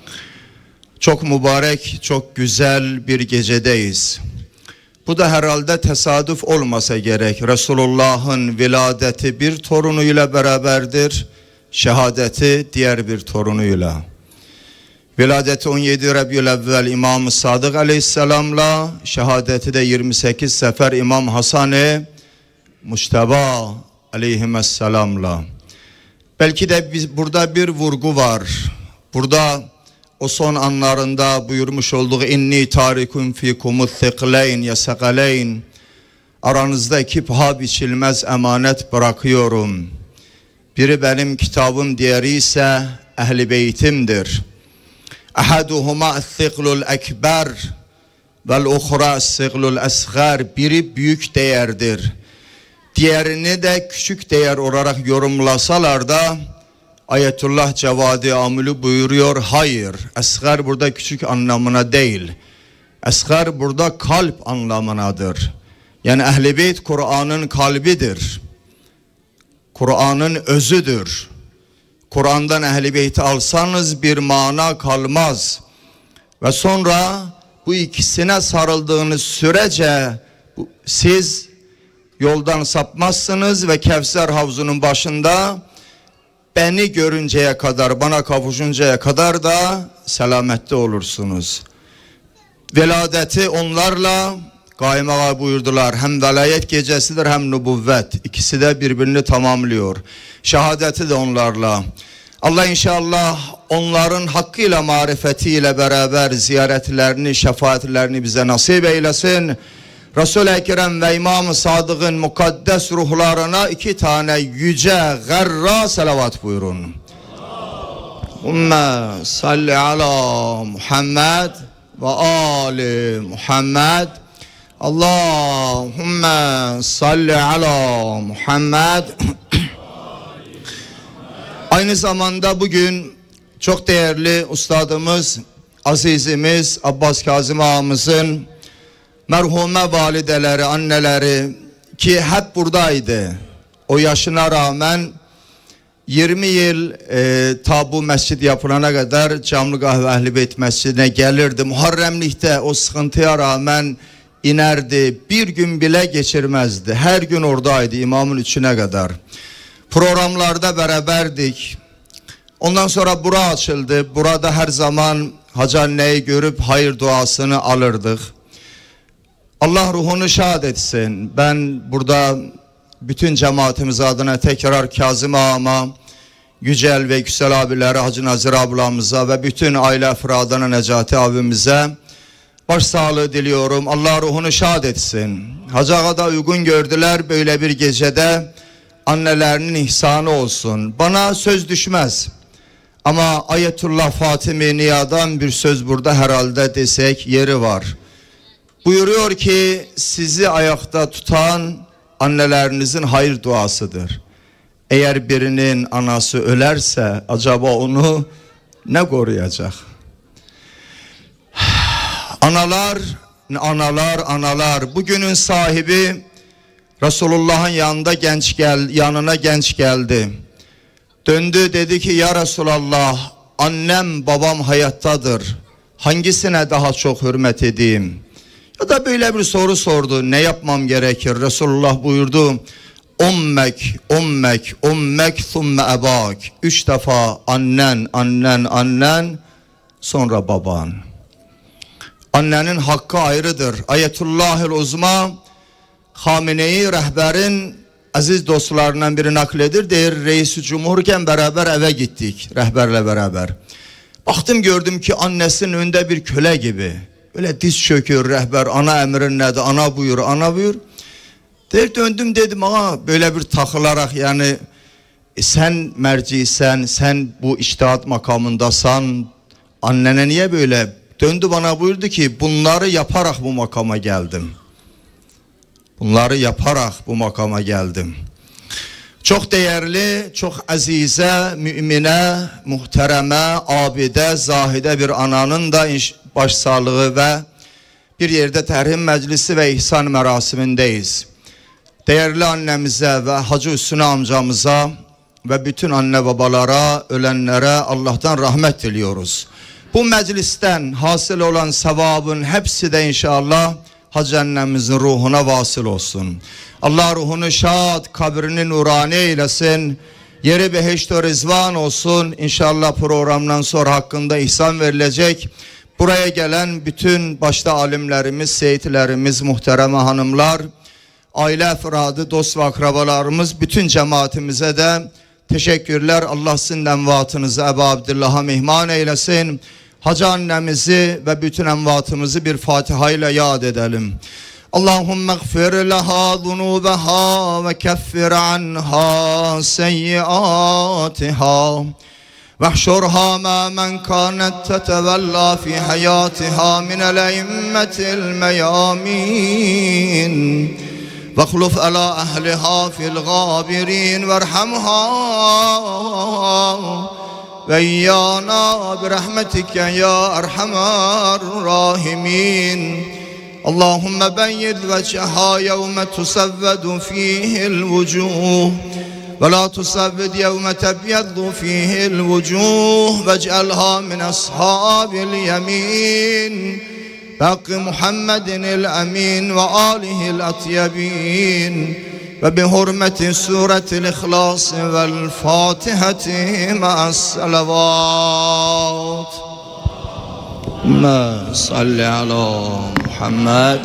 Çok mübarek, çok güzel bir gecedeyiz. Bu da herhalde tesadüf olmasa gerek. Resulullah'ın viladeti bir torunuyla beraberdir, şehadeti diğer bir torunuyla. Viladeti 17 Rabiülevvel İmam-ı Sadık aleyhisselamla, şehadeti de 28 sefer İmam Hasan-ı Muşteba aleyhisselamla. Belki de burada bir vurgu var. Burada o son anlarında buyurmuş olduğu inni tarikum fikumut thikleyn yasakaleyn, aranızda iki paha biçilmez emanet bırakıyorum. Biri benim kitabım, diğeri ise Ehl-i Beytim'dir. Ahaduhuma thiqlul ekber vel ukhra thiqlul asghar. Biri büyük değerdir, diğerini de küçük değer olarak yorumlasalar da Ayetullah Cevadi Amili buyuruyor, hayır, asghar burada küçük anlamına değil, asghar burada kalp anlamınadır. Yani Ehl-i Beyt Kur'an'ın kalbidir, Kur'an'ın özüdür. Kur'an'dan Ehl-i Beyt'i alsanız bir mana kalmaz. Ve sonra bu ikisine sarıldığınız sürece siz yoldan sapmazsınız ve Kevser havzunun başında beni görünceye kadar, bana kavuşuncaya kadar da selamette olursunuz. Veladeti onlarla kaymağa buyurdular. Hem velayet gecesidir hem nübüvvet. İkisi de birbirini tamamlıyor. Şehadeti de onlarla. Allah inşallah onların hakkıyla marifetiyle beraber ziyaretlerini, şefaatlerini bize nasip eylesin. Resul-i Ekrem ve İmam-ı Sadık'ın mukaddes ruhlarına iki tane yüce garra salavat buyurun. Allahümme salli ala Muhammed ve ali Muhammed. Allahümme salli ala Muhammed. Aynı zamanda bugün çok değerli ustadımız, azizimiz Abbas Kazım ağamızın merhume valideleri, anneleri ki hep buradaydı. O yaşına rağmen 20 yıl tabu mescid yapılana kadar Camlıgah ve Ehl-i Beyt Mescidine gelirdi. Muharremlikte o sıkıntıya rağmen inerdi. Bir gün bile geçirmezdi. Her gün oradaydı imamın 3'üne kadar. Programlarda beraberdik. Ondan sonra bura açıldı. Burada her zaman Hacı anneyi görüp hayır duasını alırdık. Allah ruhunu şad etsin. Ben burada bütün cemaatimiz adına tekrar Kazım ağama, Yücel ve Güzel abileri, Hacı Nazır ablamıza ve bütün aile efradına, Necati abimize başsağlığı diliyorum. Allah ruhunu şad etsin. Hacı ağa da uygun gördüler böyle bir gecede annelerinin ihsanı olsun. Bana söz düşmez. Ama Ayetullah Fatimi Niya'dan bir söz burada herhalde desek yeri var. Buyuruyor ki sizi ayakta tutan annelerinizin hayır duasıdır. Eğer birinin anası ölerse acaba onu ne koruyacak? Analar, analar. Bugünün sahibi Resulullah'ın yanına genç geldi. Döndü, dedi ki ya Resulallah, annem babam hayattadır. Hangisine daha çok hürmet edeyim? Ya da böyle bir soru sordu. Ne yapmam gerekir? Resulullah buyurdu. Ummek thumme ebak. 3 defa annen, sonra baban. Annenin hakkı ayrıdır. Ayetullahil uzma Hamene'yi rehberin aziz dostlarından biri nakledir. Deyir, reis-i cumhurken beraber eve gittik rehberle beraber. Baktım gördüm ki annesinin önünde bir köle gibi. Öyle diz çöküyor rehber, ana emrin nedir, ana buyur. Deyir, döndüm dedim, ağa böyle bir takılarak yani sen merciysen, sen bu içtihat makamındasan, annene niye böyle? Döndü bana buyurdu ki bunları yaparak bu makama geldim. Çok değerli, çok azize, mümine, muhtereme, abide, zahide bir ananın da başsağlığı ve bir yerde terhim meclisi ve ihsan merasimindeyiz. Değerli annemize ve Hacı Hüsnü amcamıza ve bütün anne babalara, ölenlere Allah'tan rahmet diliyoruz. Bu meclisten hasıl olan sevabın hepsi de inşallah Hacı annemizin ruhuna vasıl olsun. Allah ruhunu şad, kabrini nurani eylesin. Yeri beheşt-i rızvan olsun. İnşallah programdan sonra hakkında ihsan verilecek. Buraya gelen bütün başta alimlerimiz, seyitlerimiz, muhtereme hanımlar, aile efradı, dost ve akrabalarımız, bütün cemaatimize de teşekkürler. Allah sizin envatınızı Ebu Abdullah'a mihman eylesin. Hacı annemizi ve bütün envatımızı bir Fatiha ile yad edelim. Allahümme gfir leha zunubeha ve keffir anha seyyiatiha vahşurha ma men kânet tetevella fi hayatiha minel eimmetil meyamin vahluf ala ahliha fil gâbirin verhamha ve iyyana birahmetike ya erhamer rahimin. Allahümme beyyid veçeha yevme tusevvedu fihil vucuh ve la tusevvid yevme tebyeddu fihil vucuh vec'alha min ashabil yemin Baqi Muhammedinil emin ve alihil atyebin ve bi hurmeti suretil ihlas vel fatihati ma'as salavat. Ma salli ala Muhammed.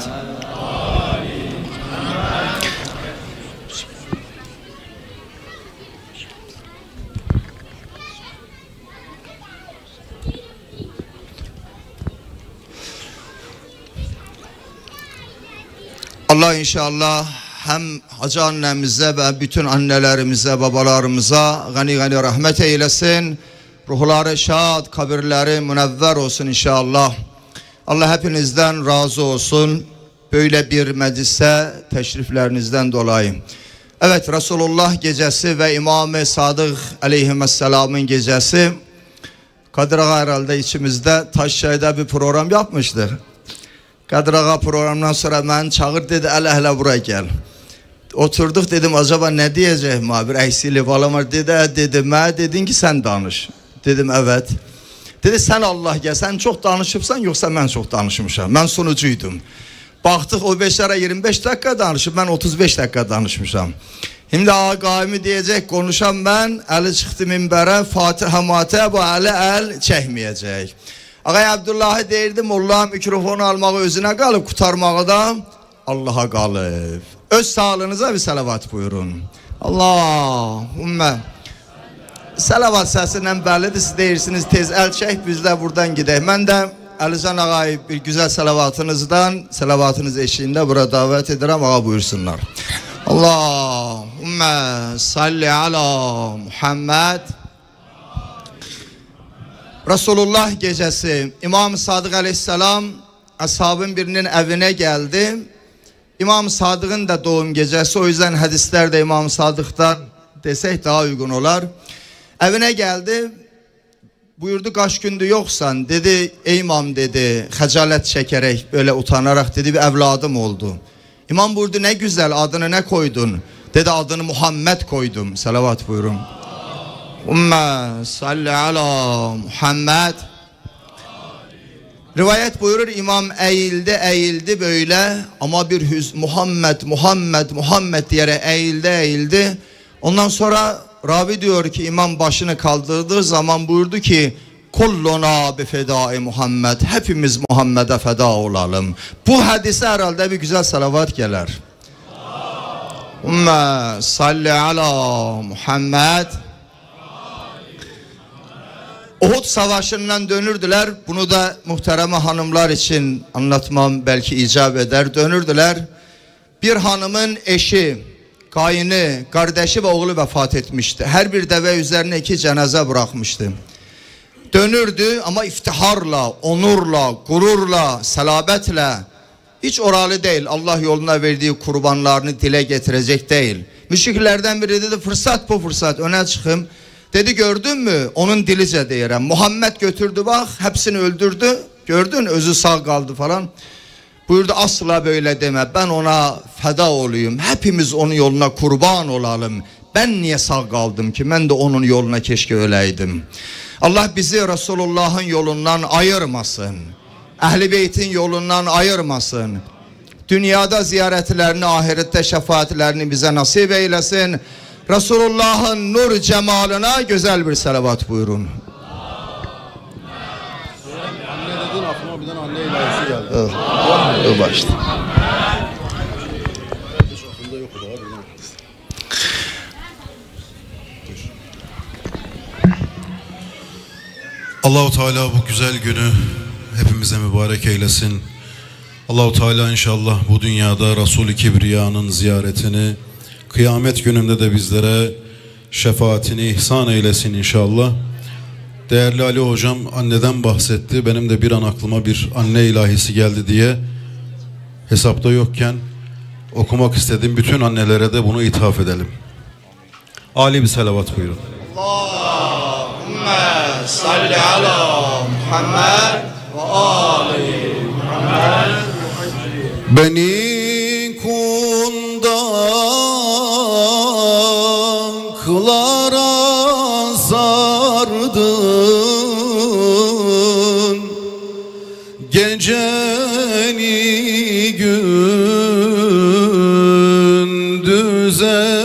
Allah inşallah hem Hacı annemize ve bütün annelerimize, babalarımıza gani gani rahmet eylesin. Ruhları şad, kabirleri münevver olsun inşallah. Allah hepinizden razı olsun. Böyle bir meclise teşriflerinizden dolayı. Evet, Resulullah gecesi ve İmam-ı Sadık aleyhisselamın gecesi. Kadir Ağa herhalde içimizde Taşşehir'de bir program yapmıştır. Kadir Ağa programdan sonra beni çağır dedi, hele buraya gel. Oturduk, dedim acaba ne diyeceğim abi, eksili falan var dedi. Dedim dedin ki sen danış. Dedim evet. Dedi sen Allah gel, sen çok danışıpsan yoksa ben çok danışmışam. Ben sunucuydum. Baktık o 5'lere 25 dakika danışıp ben 35 dakika danışmışam. Şimdi ağa kaimi diyecek, konuşan ben, eli çıktı minbere, Fatiha mate bu eli el çekmeyecek. Ağay Abdullah'ı deyirdim, Allah mikrofonu almağı özüne kalıp, kurtarmağı da Allah'a kalıp. Öz sağlığınıza bir salavat buyurun. Allahümme. Salavat sesinden bellidir, siz deyirsiniz tez el çek, biz de buradan gidelim. Ben de Alican ağayı bir güzel salavatınız eşliğinde burada davet ederim, ağa buyursunlar. Allahümme salli ala Muhammed. Resulullah gecesi İmam Sadık aleyhisselam ashabın birinin evine geldi. İmam Sadık'ın da doğum gecesi, o yüzden hadislerde İmam Sadık'tan desek daha uygun olar. Evine geldi, buyurdu kaç gündür yoksan, dedi ey imam dedi, hacalet çekerek böyle utanarak dedi bir evladım oldu. İmam buyurdu ne güzel, adını ne koydun? Dedi adını Muhammed koydum. Salavat buyurun. Umme salli ala Muhammed. Rivayet buyurur, imam eğildi böyle ama bir Muhammed diyerek eğildi. Ondan sonra ravi diyor ki imam başını kaldırdığı zaman buyurdu ki kulluna bi fedai Muhammed, hepimiz Muhammed'e feda olalım. Bu hadise herhalde bir güzel salavat gelir. Umme salli ala Muhammed. Uhud savaşından dönürdüler. Bunu da muhtereme hanımlar için anlatmam belki icap eder. Dönürdüler. Bir hanımın eşi, kayını, kardeşi ve oğlu vefat etmişti. Her bir deve üzerine 2 cenaze bırakmıştı. Dönürdü ama iftiharla, onurla, gururla, selabetle, hiç oralı değil, Allah yoluna verdiği kurbanlarını dile getirecek değil. Müşriklərdən biri dedi, fırsat bu fırsat, önə çıxım. Dedi, gördün mü? Onun dilicə deyirəm. Muhammed götürdü, bax, hepsini öldürdü. Gördün, özü sağ qaldı falan. Buyurdu, asla böyle deme. Ben ona feda olayım. Hepimiz onun yoluna kurban olalım. Ben niye sağ kaldım ki? Ben de onun yoluna keşke öleydim. Allah bizi Resulullah'ın yolundan ayırmasın. Ehl-i Beyt'in yolundan ayırmasın. Dünyada ziyaretlerini, ahirette şefaatlerini bize nasip eylesin. Resulullah'ın nur cemalına güzel bir salavat buyurun. Anne dedin, aklıma birden anne ilahisi geldi. O başta. Allah-u Teala bu güzel günü hepimize mübarek eylesin. Allah-u Teala inşallah bu dünyada Resul-i Kibriya'nın ziyaretini, kıyamet gününde de bizlere şefaatini ihsan eylesin inşallah. Değerli Ali Hocam anneden bahsetti. Benim de bir an aklıma bir anne ilahisi geldi diye hesapta yokken okumak istediğim bütün annelere de bunu ithaf edelim. Ali bir salavat buyurun. Allahümme salli ala Muhammed ve ali Muhammed. Beni kundaklara sardın, geceni gündüz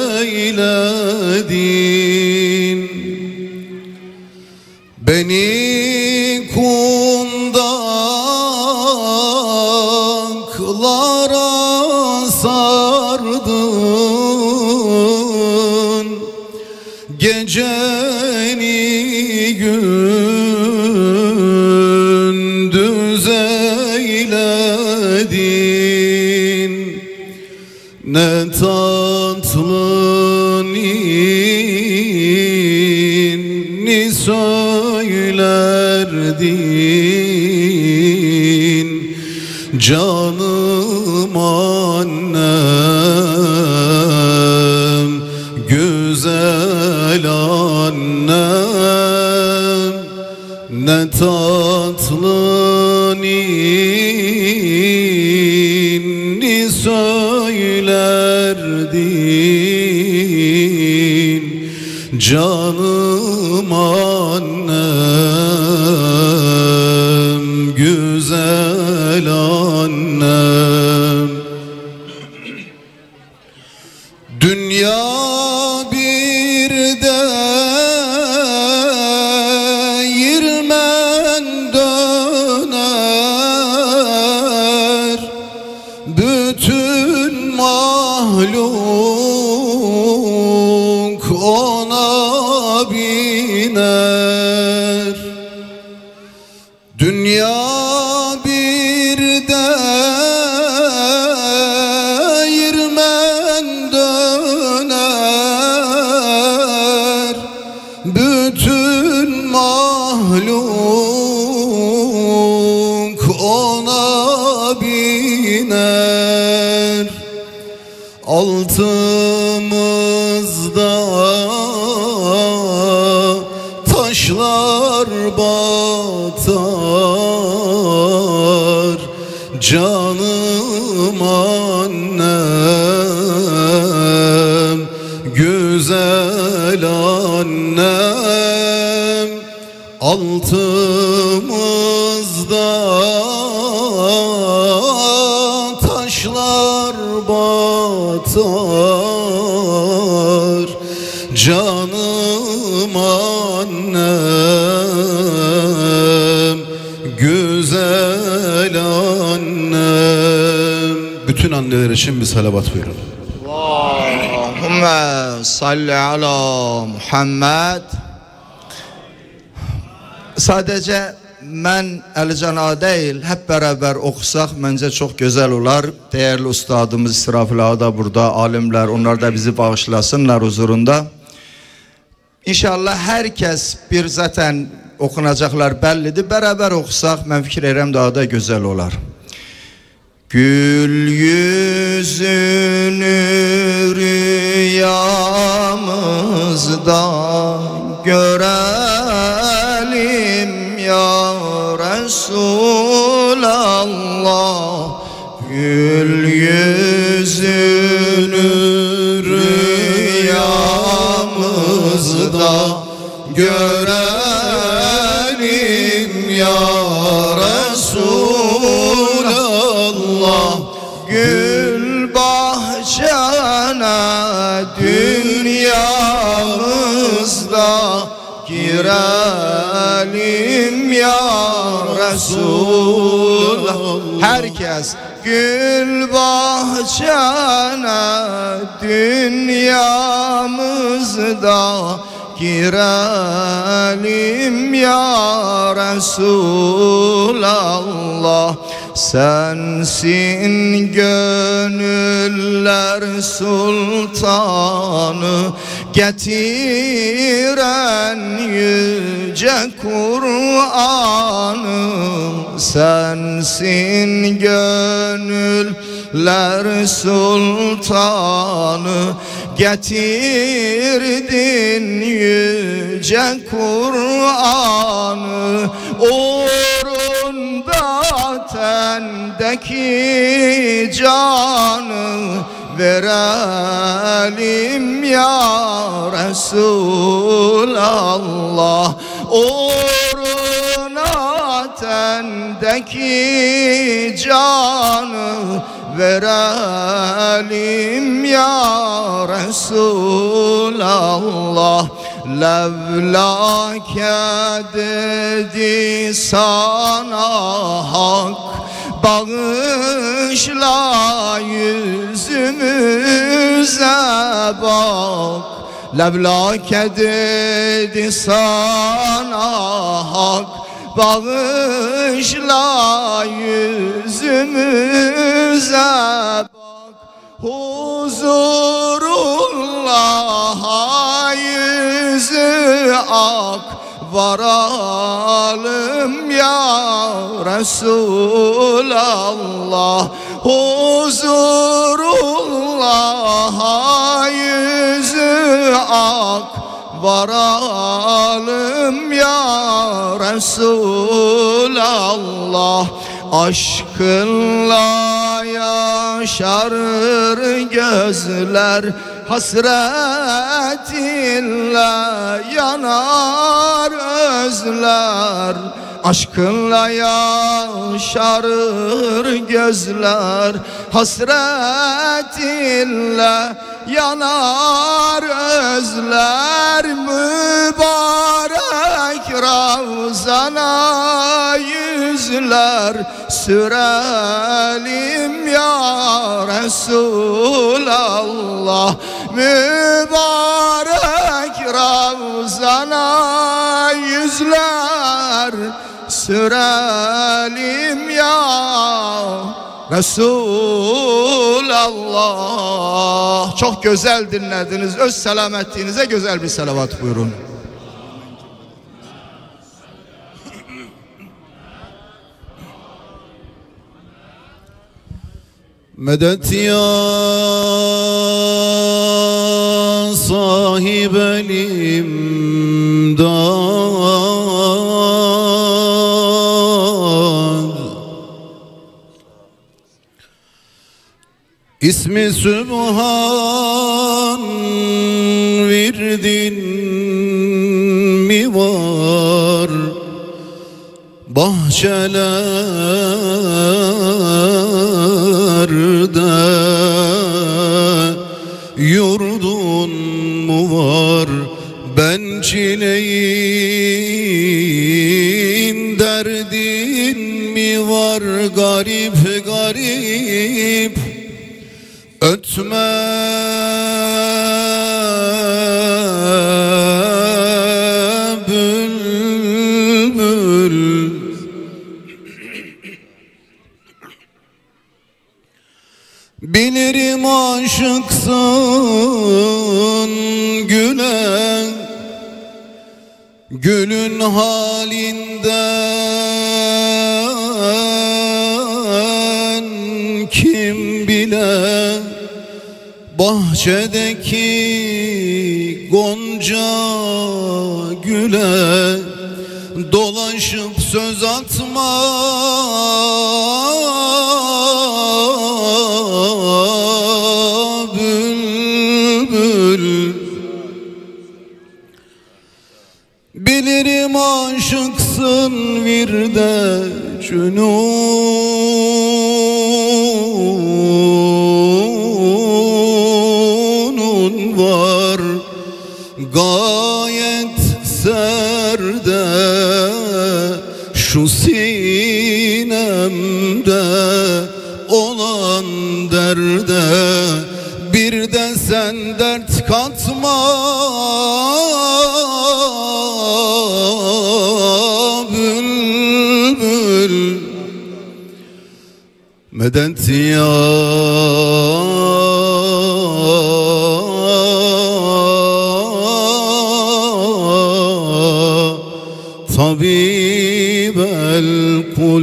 eyledin. Beni kundaklara sardın, geceni gündüz eyledin. Ne tatlı ninni söylerdin, canım annem, güzel annem. Ne tatlı ninni söylerdin, canım annem, güzel annem. Dünya bir değirmen döner, bütün mahluk ona biner. Dünya bir değirmen döner, bütün mahluk ona biner. Altımızda taşlar batar, canım annem, güzel annem. Altımızda taşlar batar, canım annem, güzel annem. Bütün anneler için bir salavat buyurun. Allahümme salli ala Muhammed. Sadece mən Əlicana değil, hep beraber okusaq məncə çox gözəl olar. Değerli ustadımız İsrafil Ağa da burada, alimler, onlar da bizi bağışlasınlar huzurunda. İnşallah herkes bir zaten okunacaklar bellidir. Beraber okusaq mən fikir edirəm daha da gözəl olar. Gül yüzünü rüyamızda görelim ya Resulallah. Gül yüzünü rüyamızda görelim ya Resulallah. Gül bahçene dünyamızda girelim ya Resulallah. Herkes gül bahçene dünyamızda girelim ya Resulallah. Sensin gönüller sultanı, getiren yüce Kur'an'ı. Sensin gönüller sultanı, getirdin yüce Kur'an'ı. Uğrunda tendeki canı verelim ya Resulallah. Uğruna tendeki canı verelim ya Resulallah. Levlake dedi sana hak, bağışla yüzümüze bak. Levlake dedi sana hak, bağışla yüzümüze bak. Huzurullah'a yüzü ak varalım ya Resulallah. Huzurullah'a yüzü ak varalım ya Resulallah. Aşkınla yaşarır gözler, hasretinle yanar özler. Aşkınla yaşarır gözler, hasretinle yanar özler. Mübarek Ravzana yüzler sürelim ya Resulallah. Mübarek Ravzana yüzler sürelim ya Resulallah. Çok güzel dinlediniz. Öz selametliğinize güzel bir salavat buyurun. Medet ya sahibel imdad, İsmi Sübhan virdin mi var? Bahçelerde yurdun mu var? Ben çileyim derdin mi var? Garip garip ötme bülbül. Bilirim aşıksın güle, gülün halinden bahçedeki gonca güle dolaşıp söz atma bülbül. Bilirim aşıksın bir de cünunun var gayet serde şu sinemde olan derde bir de sen dert katma bülbül. Medet ya tabibel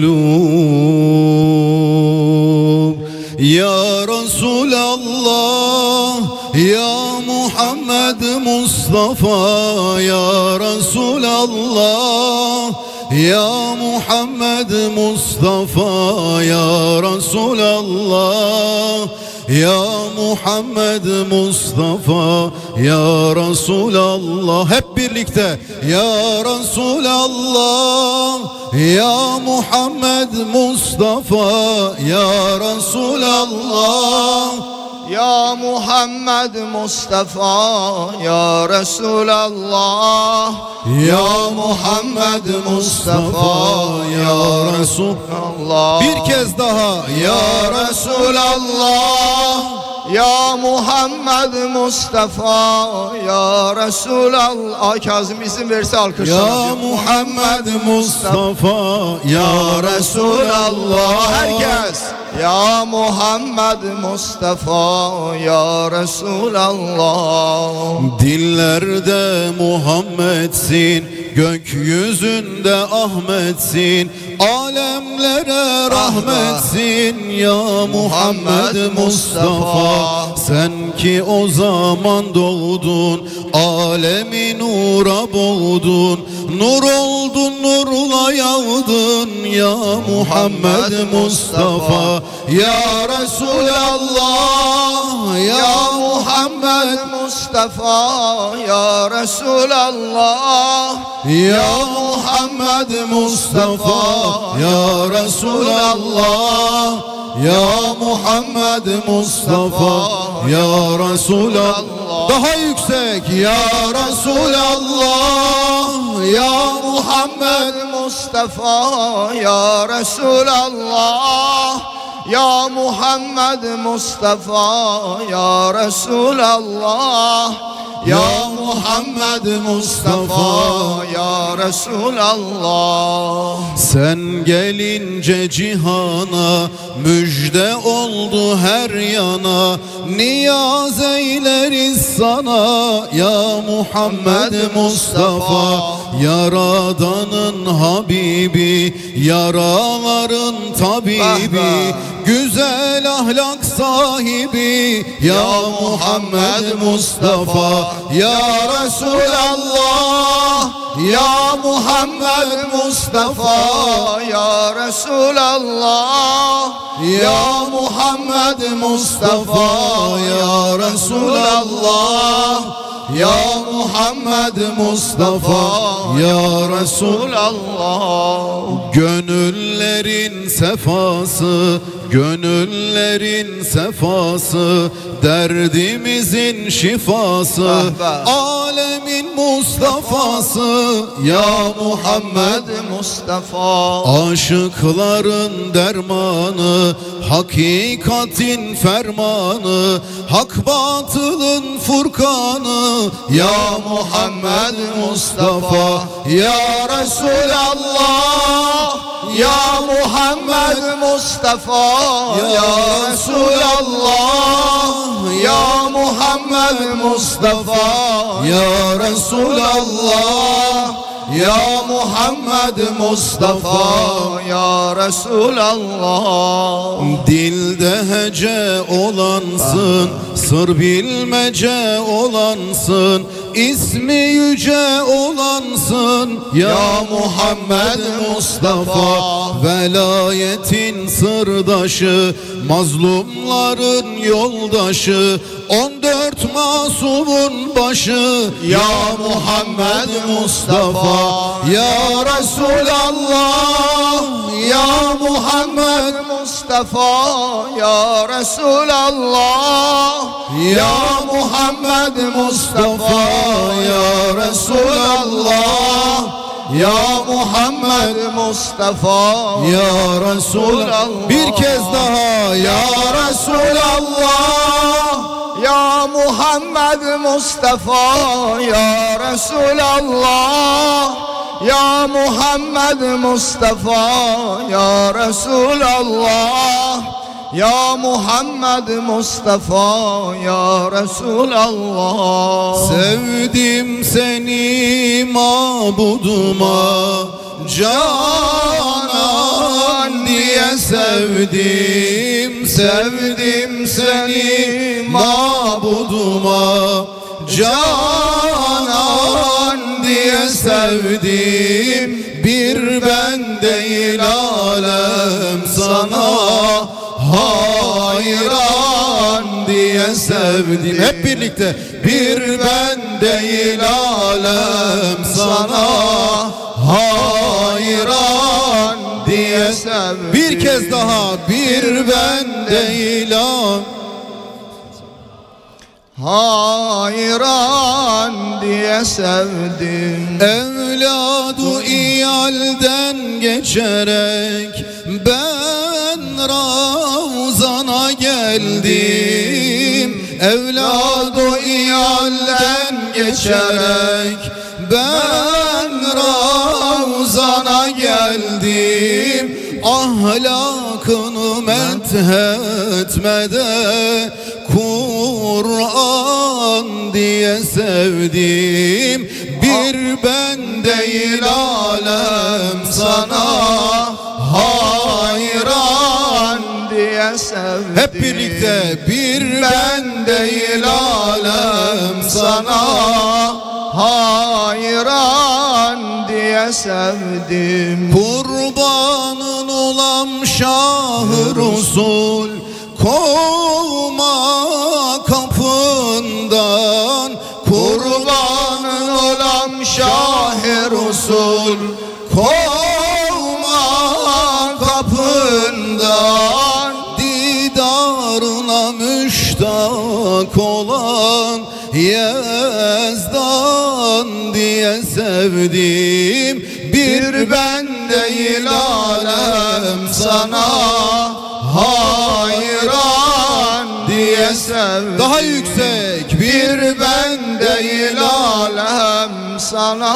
kulub. Ya Resulallah, ya Muhammed Mustafa, ya Resulallah, ya Muhammed Mustafa, ya Resulallah, ya Muhammed Mustafa, ya Resulallah. Hep birlikte ya Resulallah, ya Muhammed Mustafa, ya Resulallah, Ya Muhammed Mustafa, ya Resulallah, ya Muhammed Mustafa, ya Resulallah. Bir kez daha ya Resulallah, ya Muhammed Mustafa, ya Resulallah. Kazım izin verirse alkışlayalım. Ya Muhammed Mustafa, ya Resulallah. Herkes. Ya Muhammed Mustafa, ya Resulallah. Dillerde Muhammed'sin, gökyüzünde Ahmet'sin, alemlere rahmetsin ya Muhammed Mustafa. Sen ki o zaman doğdun, alemi nura boğdun, nur oldun, nurla yağdın ya Muhammed Mustafa. Ya Resulallah, ya Muhammed Mustafa, ya Resulallah, ya Muhammed Mustafa, ya Resulallah, ya Muhammed Mustafa, ya Resulallah. Daha yüksek ya Resulallah, ya Muhammed Mustafa, ya Resulallah, ya Muhammed Mustafa, ya Resulallah, ya Muhammed Mustafa, ya Resulallah. Sen gelince cihana müjde oldu her yana, niyaz eyleriz sana ya Muhammed Mustafa. Yaradanın Habibi, yaraların tabibi, güzel ahlak sahibi ya Muhammed Mustafa. Ya Resulallah, ya Muhammed Mustafa, ya Resulallah, ya Muhammed Mustafa, ya Resulallah, ya Muhammed Mustafa, ya Resulallah. Gönüllerin sefası, gönüllerin sefası, derdimizin şifası, alemin Mustafa'sı ya Muhammed Mustafa. Aşıkların dermanı, hakikatin fermanı, hak batılın furkanı ya Muhammed Mustafa. Ya Resulallah, ya Muhammed Mustafa, ya Resulallah, ya Muhammed Mustafa, ya Resulallah, ya Muhammed Mustafa, ya Resulallah. Dilde hece olansın, Sır bilmece olansın, ismi yüce olansın. Ya Muhammed Mustafa, velayetin sırdaşı, mazlumların yoldaşı, 14 masumun başı. Ya Muhammed Mustafa, Ya Resulallah, Ya Muhammed Mustafa, Ya Resulallah, Ya Muhammed Mustafa, Ya Resulallah, Ya Muhammed Mustafa, Ya Resulallah. Bir kez daha Ya Resulallah, Ya Muhammed Mustafa, Ya Resulallah, Ya Muhammed Mustafa, Ya Resulallah, Ya Muhammed Mustafa, Ya Resulallah. sevdim seni mabuduma, canan diye sevdim. Sevdim seni mabuduma, canan diye sevdim. Bir ben değil alem sana hayran diye sevdim. Hep birlikte. Bir ben değil alem sana hayran diye sevdim. Bir kez daha. Bir ben değil alem hayran diye sevdim. Evladı iyalden geçerek ben Ravzana geldim. Evladı iyalden geçerek ben Ravzana geldim. Ahlakını methetmede Kur'an diye sevdim. Bir ben değil alem sana hayran diye sevdim. Hep birlikte. Bir ben değil alem sana hayran diye sevdim. kurbanın olam Şah-ı Resul. Kovma kapından, kurbanın olam Şah-ı Resul. Kovma kapından, didarına müştak olan Yezdan diye sevdim. Bir ben değil alem sana hayran diye sevdim. Daha yüksek. Bir ben değil alem sana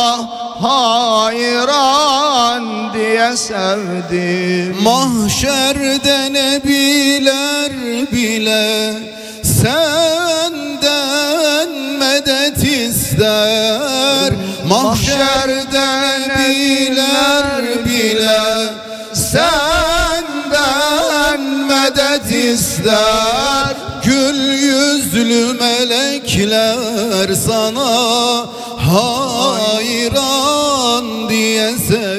hayran diye sevdim. Mahşerde nebiler bile senden medet ister. Mahşerde nebiler bile senden medet ister. Gül yüzlü melekler sana hayran diye sev.